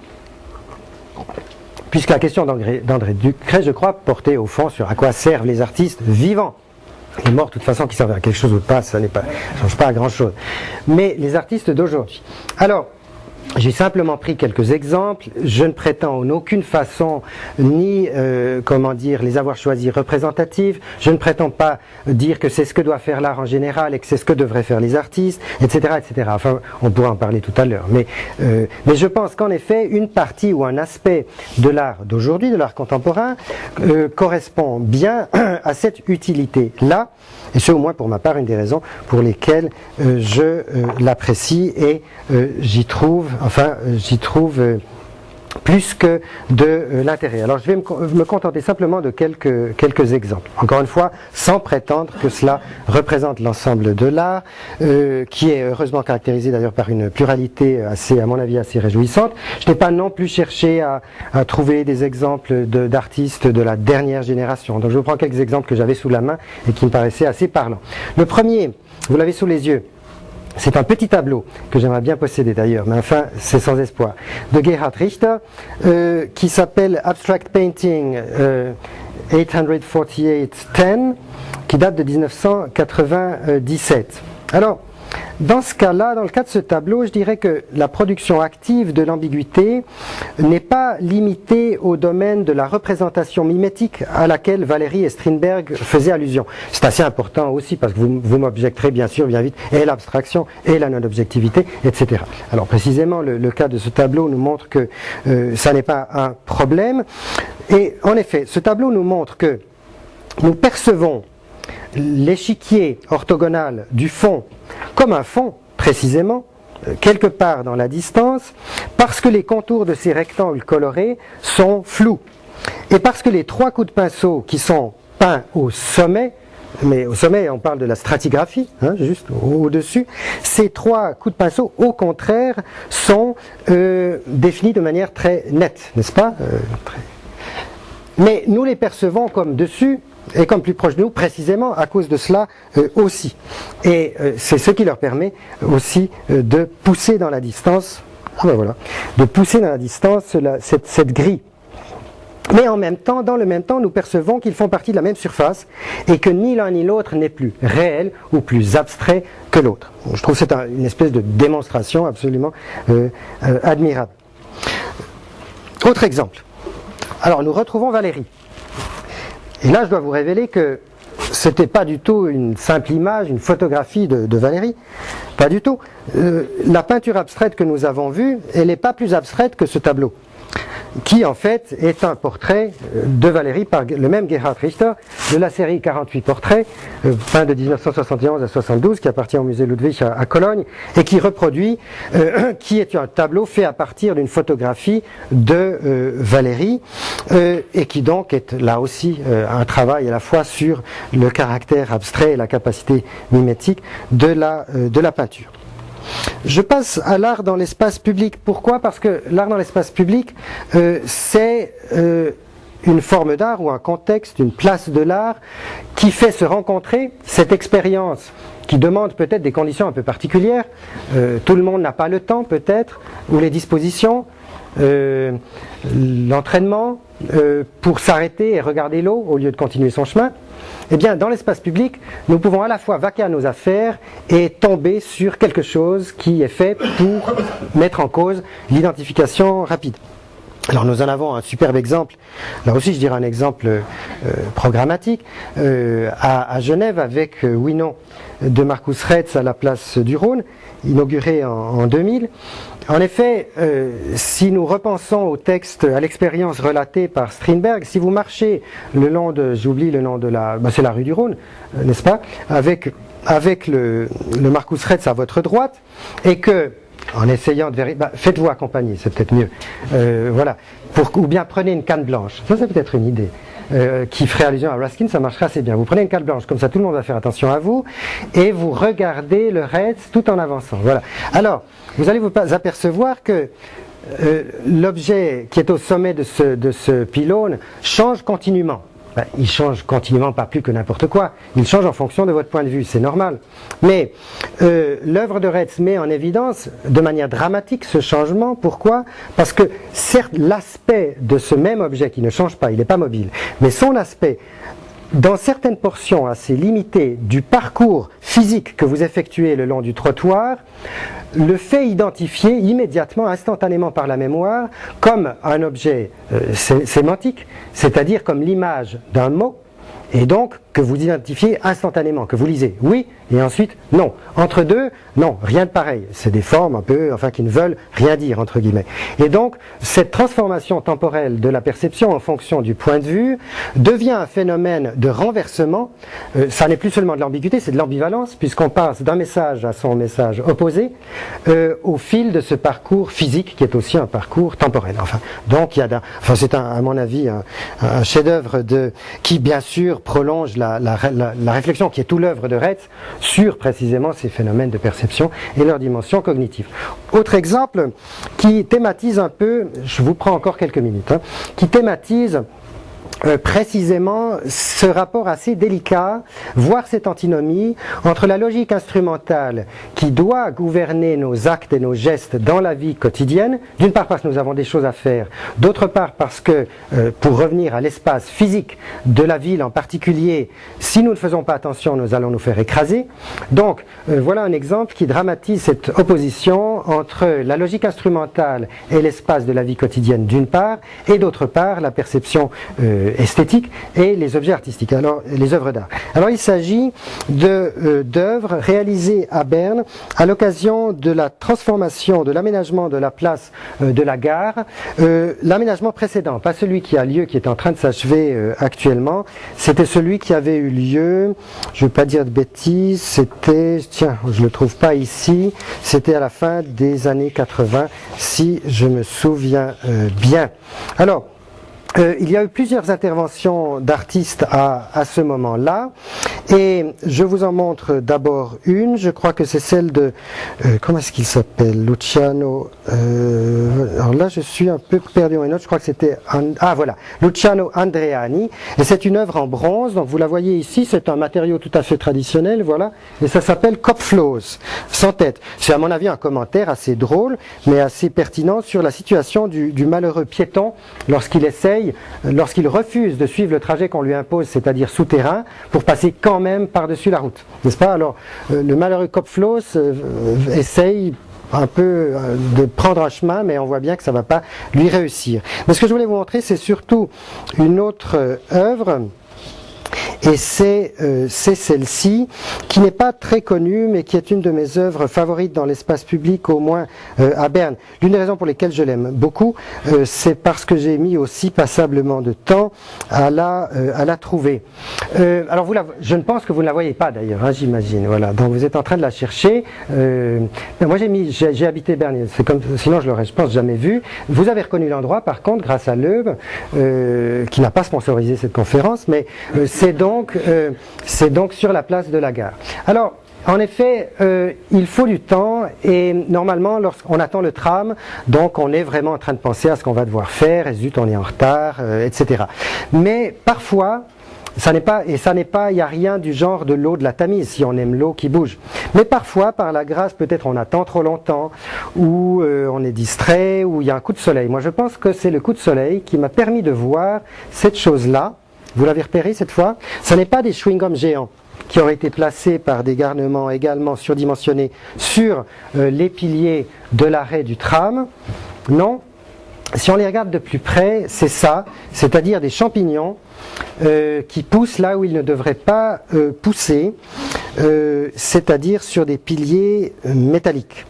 puisque la question d'André Ducret, je crois, portait au fond sur à quoi servent les artistes vivants. Les morts, de toute façon, qui servent à quelque chose ou pas, ça ne change pas à grand-chose. Mais les artistes d'aujourd'hui. Alors, j'ai simplement pris quelques exemples. Je ne prétends en aucune façon ni, euh, comment dire, les avoir choisis représentatifs. Je ne prétends pas dire que c'est ce que doit faire l'art en général et que c'est ce que devraient faire les artistes, et cetera, et cetera. Enfin, on pourra en parler tout à l'heure. Mais, euh, mais je pense qu'en effet, une partie ou un aspect de l'art d'aujourd'hui, de l'art contemporain, euh, correspond bien à cette utilité-là. Et c'est au moins pour ma part une des raisons pour lesquelles euh, je euh, l'apprécie et euh, j'y trouve, enfin, euh, j'y trouve euh, plus que de euh, l'intérêt. Alors je vais me, me contenter simplement de quelques, quelques exemples. Encore une fois, sans prétendre que cela représente l'ensemble de l'art, euh, qui est heureusement caractérisé d'ailleurs par une pluralité assez, à mon avis, assez réjouissante. Je n'ai pas non plus cherché à, à trouver des exemples de, d'artistes de la dernière génération. Donc je vous prends quelques exemples que j'avais sous la main et qui me paraissaient assez parlants. Le premier, vous l'avez sous les yeux. C'est un petit tableau que j'aimerais bien posséder d'ailleurs, mais enfin c'est sans espoir, de Gerhard Richter, euh, qui s'appelle Abstract Painting euh, huit cent quarante-huit dix, qui date de dix-neuf cent quatre-vingt-dix-sept. Alors, dans ce cas-là, dans le cas de ce tableau, je dirais que la production active de l'ambiguïté n'est pas limitée au domaine de la représentation mimétique à laquelle Valéry et Strindberg faisaient allusion. C'est assez important aussi parce que vous, vous m'objecterez bien sûr bien vite, et l'abstraction, et la non-objectivité, et cetera. Alors précisément, le, le cas de ce tableau nous montre que euh, ça n'est pas un problème. Et en effet, ce tableau nous montre que nous percevons l'échiquier orthogonal du fond comme un fond, précisément, quelque part dans la distance, parce que les contours de ces rectangles colorés sont flous. Et parce que les trois coups de pinceau qui sont peints au sommet, mais au sommet on parle de la stratigraphie, hein, juste au-dessus, ces trois coups de pinceau, au contraire, sont euh, définis de manière très nette, n'est-ce pas euh, très... Mais nous les percevons comme dessus, et comme plus proche de nous, précisément à cause de cela euh, aussi. Et euh, c'est ce qui leur permet aussi euh, de pousser dans la distance, ah ben voilà, de pousser dans la distance la, cette, cette grille. Mais en même temps, dans le même temps, nous percevons qu'ils font partie de la même surface et que ni l'un ni l'autre n'est plus réel ou plus abstrait que l'autre. Je trouve que c'est un, une espèce de démonstration absolument euh, euh, admirable. Autre exemple. Alors nous retrouvons Valéry. Et là, je dois vous révéler que c'était pas du tout une simple image, une photographie de, de Valéry. Pas du tout. Euh, la peinture abstraite que nous avons vue, elle n'est pas plus abstraite que ce tableau. qui en fait est un portrait de Valérie par le même Gerhard Richter de la série quarante-huit portraits, euh, fin de dix-neuf cent soixante et onze à soixante-douze, qui appartient au musée Ludwig à, à Cologne, et qui reproduit, euh, qui est un tableau fait à partir d'une photographie de euh, Valérie, euh, et qui donc est là aussi euh, un travail à la fois sur le caractère abstrait et la capacité mimétique de la, euh, de la peinture. Je passe à l'art dans l'espace public. Pourquoi? Parce que l'art dans l'espace public, euh, c'est euh, une forme d'art ou un contexte, une place de l'art qui fait se rencontrer cette expérience qui demande peut-être des conditions un peu particulières. Euh, tout le monde n'a pas le temps peut-être, ou les dispositions, euh, l'entraînement euh, pour s'arrêter et regarder l'eau au lieu de continuer son chemin. Eh bien, dans l'espace public, nous pouvons à la fois vaquer à nos affaires et tomber sur quelque chose qui est fait pour mettre en cause l'identification rapide. Alors nous en avons un superbe exemple, là aussi je dirais un exemple euh, programmatique, euh, à, à Genève avec euh, Oui Non de Markus Retz à la place du Rhône, inauguré en, en deux mille. En effet, euh, si nous repensons au texte, à l'expérience relatée par Strindberg, si vous marchez le long de, j'oublie le nom de la, ben c'est la rue du Rhône, euh, n'est-ce pas, avec, avec le, le Markus Retz à votre droite, et que en essayant de vérifier, bah, faites-vous accompagner, c'est peut-être mieux. Euh, voilà. Pour, ou bien prenez une canne blanche. Ça, c'est peut-être une idée euh, qui ferait allusion à Ruskin, ça marcherait assez bien. Vous prenez une canne blanche, comme ça tout le monde va faire attention à vous, et vous regardez le Retz tout en avançant. Voilà. Alors, vous allez vous apercevoir que euh, l'objet qui est au sommet de ce, de ce pylône change continuellement. Ben, il change continuellement, pas plus que n'importe quoi. Il change en fonction de votre point de vue, c'est normal. Mais euh, l'œuvre de Retz met en évidence de manière dramatique ce changement. Pourquoi? Parce que certes, l'aspect de ce même objet qui ne change pas, il n'est pas mobile, mais son aspect, dans certaines portions assez limitées du parcours physique que vous effectuez le long du trottoir, le fait identifier immédiatement, instantanément par la mémoire, comme un objet euh, sé sémantique, c'est-à-dire comme l'image d'un mot, et donc que vous identifiez instantanément, que vous lisez oui, et ensuite non. Entre deux, non, rien de pareil. C'est des formes un peu, enfin, qui ne veulent rien dire, entre guillemets. Et donc, cette transformation temporelle de la perception en fonction du point de vue devient un phénomène de renversement. Euh, ça n'est plus seulement de l'ambiguïté, c'est de l'ambivalence, puisqu'on passe d'un message à son message opposé euh, au fil de ce parcours physique qui est aussi un parcours temporel. Enfin, donc, il y a d'un, enfin, c'est un, à mon avis un, un chef-d'œuvre de qui, bien sûr, prolonge La, la, la, la réflexion qui est tout l'œuvre de Retz sur précisément ces phénomènes de perception et leur dimension cognitive. Autre exemple qui thématise un peu, je vous prends encore quelques minutes, hein, qui thématise Euh, précisément ce rapport assez délicat, voire cette antinomie entre la logique instrumentale qui doit gouverner nos actes et nos gestes dans la vie quotidienne, d'une part parce que nous avons des choses à faire, d'autre part parce que, euh, pour revenir à l'espace physique de la ville en particulier, si nous ne faisons pas attention, nous allons nous faire écraser. Donc, euh, voilà un exemple qui dramatise cette opposition entre la logique instrumentale et l'espace de la vie quotidienne d'une part, et d'autre part la perception euh, esthétique et les objets artistiques, alors les œuvres d'art. Alors il s'agit de euh, d'œuvres réalisées à Berne à l'occasion de la transformation, de l'aménagement de la place euh, de la gare, euh, l'aménagement précédent, pas celui qui a lieu, qui est en train de s'achever euh, actuellement, c'était celui qui avait eu lieu, je ne veux pas dire de bêtises, c'était, tiens, je le trouve pas ici, c'était à la fin des années quatre-vingts, si je me souviens euh, bien. Alors, Euh, il y a eu plusieurs interventions d'artistes à, à ce moment-là, et je vous en montre d'abord une, je crois que c'est celle de, euh, comment est-ce qu'il s'appelle, Luciano, euh, alors là je suis un peu perdu en une autre, je crois que c'était, ah voilà, Luciano Andreani, et c'est une œuvre en bronze, donc vous la voyez ici, c'est un matériau tout à fait traditionnel, voilà, et ça s'appelle Kopflos, sans tête. C'est à mon avis un commentaire assez drôle, mais assez pertinent sur la situation du, du malheureux piéton lorsqu'il essaye lorsqu'il refuse de suivre le trajet qu'on lui impose, c'est-à-dire souterrain, pour passer quand même par-dessus la route. N'est-ce pas? Alors, euh, le malheureux Kopflos euh, essaye un peu euh, de prendre un chemin, mais on voit bien que ça ne va pas lui réussir. Mais ce que je voulais vous montrer, c'est surtout une autre euh, œuvre, et c'est euh, celle-ci, qui n'est pas très connue, mais qui est une de mes œuvres favorites dans l'espace public, au moins euh, à Berne. L'une des raisons pour lesquelles je l'aime beaucoup, euh, c'est parce que j'ai mis aussi passablement de temps à la, euh, à la trouver. Euh, alors vous la, je ne pense que vous ne la voyez pas d'ailleurs, hein, j'imagine. Voilà. Donc vous êtes en train de la chercher. Euh, moi j'ai mis, j'ai habité Berne, c'est comme, sinon je l'aurais, je pense, jamais vu. Vous avez reconnu l'endroit, par contre, grâce à l'Eube, euh, qui n'a pas sponsorisé cette conférence, mais euh, c'est donc, euh, c'est donc sur la place de la Gare. Alors, en effet, euh, il faut du temps et normalement, lorsqu'on attend le tram, donc on est vraiment en train de penser à ce qu'on va devoir faire, et zut, on est en retard, euh, et cetera. Mais parfois, ça n'est pas, et ça n'est pas, il n'y a rien du genre de l'eau de la Tamise, si on aime l'eau qui bouge. Mais parfois, par la grâce, peut-être on attend trop longtemps, ou euh, on est distrait, ou il y a un coup de soleil. Moi, je pense que c'est le coup de soleil qui m'a permis de voir cette chose-là. Vous l'avez repéré cette fois? Ce n'est pas des chewing-gums géants qui auraient été placés par des garnements également surdimensionnés sur euh, les piliers de l'arrêt du tram. Non, si on les regarde de plus près, c'est ça, c'est-à-dire des champignons euh, qui poussent là où ils ne devraient pas euh, pousser, euh, c'est-à-dire sur des piliers euh, métalliques.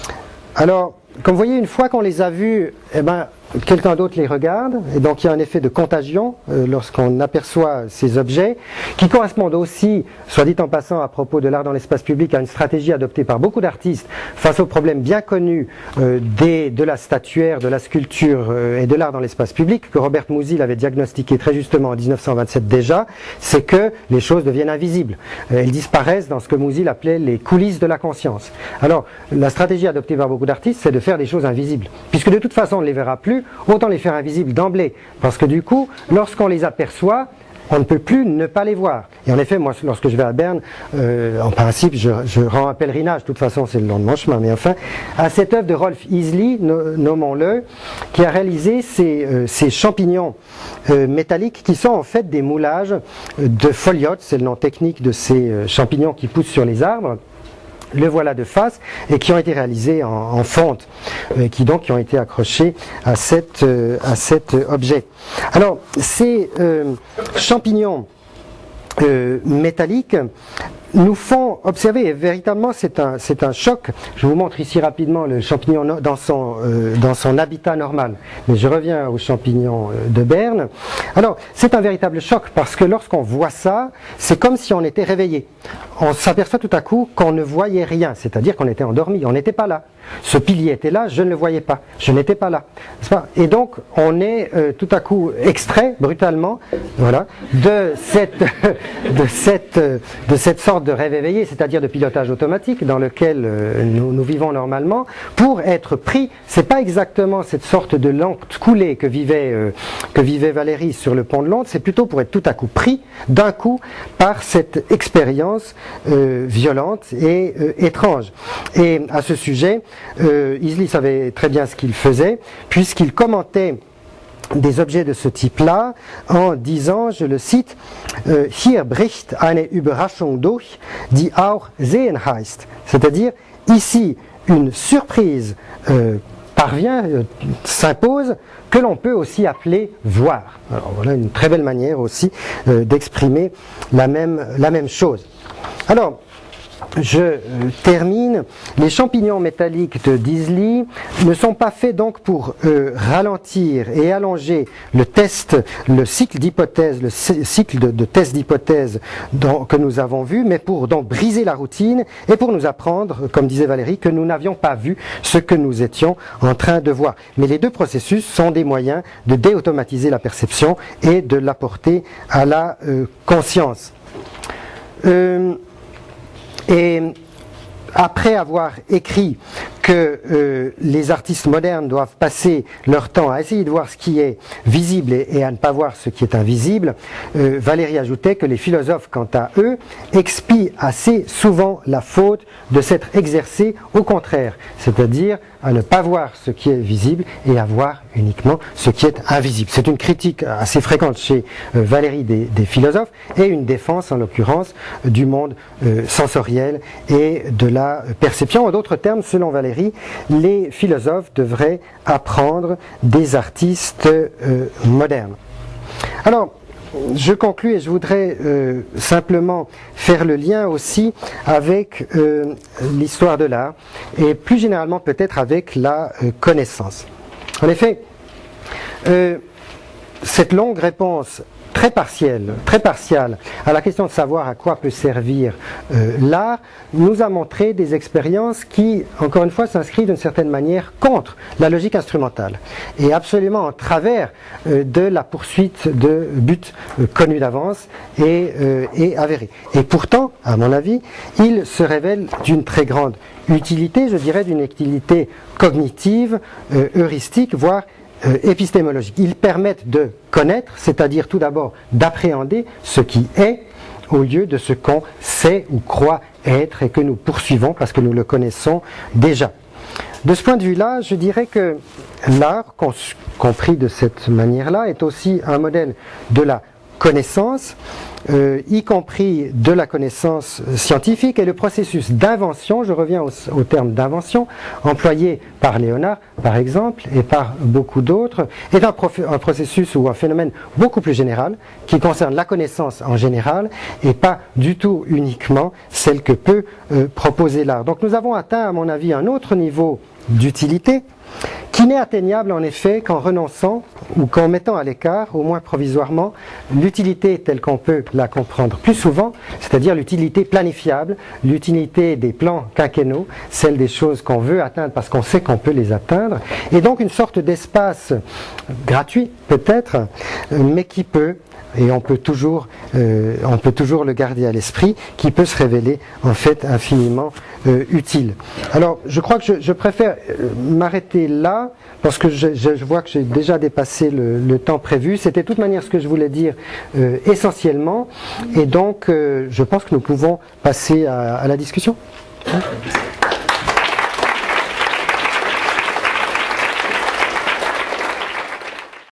Alors, comme vous voyez, une fois qu'on les a vus, eh ben, quelqu'un d'autre les regarde, et donc il y a un effet de contagion euh, lorsqu'on aperçoit ces objets, qui correspondent aussi, soit dit en passant à propos de l'art dans l'espace public, à une stratégie adoptée par beaucoup d'artistes face aux problèmes bien connus euh, des, de la statuaire, de la sculpture euh, et de l'art dans l'espace public, que Robert Musil avait diagnostiqué très justement en mille neuf cent vingt-sept déjà, c'est que les choses deviennent invisibles. Euh, elles disparaissent dans ce que Musil appelait les coulisses de la conscience. Alors, la stratégie adoptée par beaucoup d'artistes, c'est de faire des choses invisibles, puisque de toute façon on ne les verra plus, autant les faire invisibles d'emblée, parce que du coup, lorsqu'on les aperçoit, on ne peut plus ne pas les voir. Et en effet, moi, lorsque je vais à Berne, euh, en principe, je, je rends un pèlerinage, de toute façon, c'est le long de mon chemin, mais enfin, à cette œuvre de Rolf Easley, no, nommons-le, qui a réalisé ces, euh, ces champignons euh, métalliques qui sont en fait des moulages de foliotes, c'est le nom technique de ces euh, champignons qui poussent sur les arbres. Le voilà de face, et qui ont été réalisés en, en fonte, euh, qui donc qui ont été accrochés à, cette, euh, à cet objet. Alors, ces euh, champignons euh, métalliques nous font observer, et véritablement c'est un, c'est un choc. Je vous montre ici rapidement le champignon dans son, euh, dans son habitat normal, mais je reviens aux champignons de Berne. Alors, c'est un véritable choc, parce que lorsqu'on voit ça, c'est comme si on était réveillé. On s'aperçoit tout à coup qu'on ne voyait rien, c'est-à-dire qu'on était endormi, on n'était pas là. Ce pilier était là, je ne le voyais pas, je n'étais pas là. Et donc, on est euh, tout à coup extrait, brutalement, voilà, de cette, de cette, de cette sorte de rêve éveillé, c'est-à-dire de pilotage automatique dans lequel euh, nous, nous vivons normalement, pour être pris. C'est pas exactement cette sorte de lente coulée que vivait, euh, que vivait Valérie sur le pont de Londres, c'est plutôt pour être tout à coup pris d'un coup par cette expérience euh, violente et euh, étrange. Et à ce sujet, euh, Easley savait très bien ce qu'il faisait, puisqu'il commentait des objets de ce type-là en disant, je le cite, euh, Hier bricht eine Überraschung durch, die auch sehen heißt. C'est-à-dire, ici, une surprise euh, parvient, euh, s'impose, que l'on peut aussi appeler voir. Alors voilà une très belle manière aussi euh, d'exprimer la même, la même chose. Alors, je euh, termine. Les champignons métalliques de Easley ne sont pas faits donc pour euh, ralentir et allonger le test, le cycle d'hypothèse, le cycle de, de test d'hypothèse que nous avons vu, mais pour donc briser la routine et pour nous apprendre, comme disait Valérie, que nous n'avions pas vu ce que nous étions en train de voir. Mais les deux processus sont des moyens de déautomatiser la perception et de l'apporter à la euh, conscience. Euh, Et après avoir écrit que euh, les artistes modernes doivent passer leur temps à essayer de voir ce qui est visible et, et à ne pas voir ce qui est invisible, euh, Valérie ajoutait que les philosophes, quant à eux, expient assez souvent la faute de s'être exercés au contraire, c'est-à-dire à ne pas voir ce qui est visible et à voir uniquement ce qui est invisible. C'est une critique assez fréquente chez euh, Valérie des, des philosophes et une défense, en l'occurrence, du monde euh, sensoriel et de la perception. En d'autres termes, selon Valérie, les philosophes devraient apprendre des artistes euh, modernes. Alors, je conclus et je voudrais euh, simplement faire le lien aussi avec euh, l'histoire de l'art et plus généralement peut-être avec la euh, connaissance. En effet, euh, cette longue réponse très partielle, très partiale à la question de savoir à quoi peut servir euh, l'art, nous a montré des expériences qui, encore une fois, s'inscrivent d'une certaine manière contre la logique instrumentale et absolument en travers euh, de la poursuite de buts euh, connus d'avance et, euh, et avérés. Et pourtant, à mon avis, il se révèle d'une très grande utilité, je dirais d'une utilité cognitive, euh, heuristique, voire Euh, épistémologiques. Ils permettent de connaître, c'est-à-dire tout d'abord d'appréhender ce qui est au lieu de ce qu'on sait ou croit être et que nous poursuivons parce que nous le connaissons déjà. De ce point de vue-là, je dirais que l'art, compris de cette manière-là, est aussi un modèle de la connaissance, euh, y compris de la connaissance scientifique, et le processus d'invention, je reviens au, au terme d'invention, employé par Léonard, par exemple, et par beaucoup d'autres, est un, un processus ou un phénomène beaucoup plus général, qui concerne la connaissance en général, et pas du tout uniquement celle que peut euh, proposer l'art. Donc nous avons atteint, à mon avis, un autre niveau d'utilité, qui n'est atteignable en effet qu'en renonçant ou qu'en mettant à l'écart, au moins provisoirement, l'utilité telle qu'on peut la comprendre plus souvent, c'est-à-dire l'utilité planifiable, l'utilité des plans quinquennaux, celle des choses qu'on veut atteindre parce qu'on sait qu'on peut les atteindre, et donc une sorte d'espace gratuit peut-être, mais qui peut, et on peut toujours, euh, on peut toujours le garder à l'esprit, qui peut se révéler en fait infiniment euh, utile. Alors, je crois que je, je préfère euh, m'arrêter là, parce que je, je, je vois que j'ai déjà dépassé le, le temps prévu. C'était de toute manière ce que je voulais dire euh, essentiellement, et donc euh, je pense que nous pouvons passer à, à la discussion. Hein ?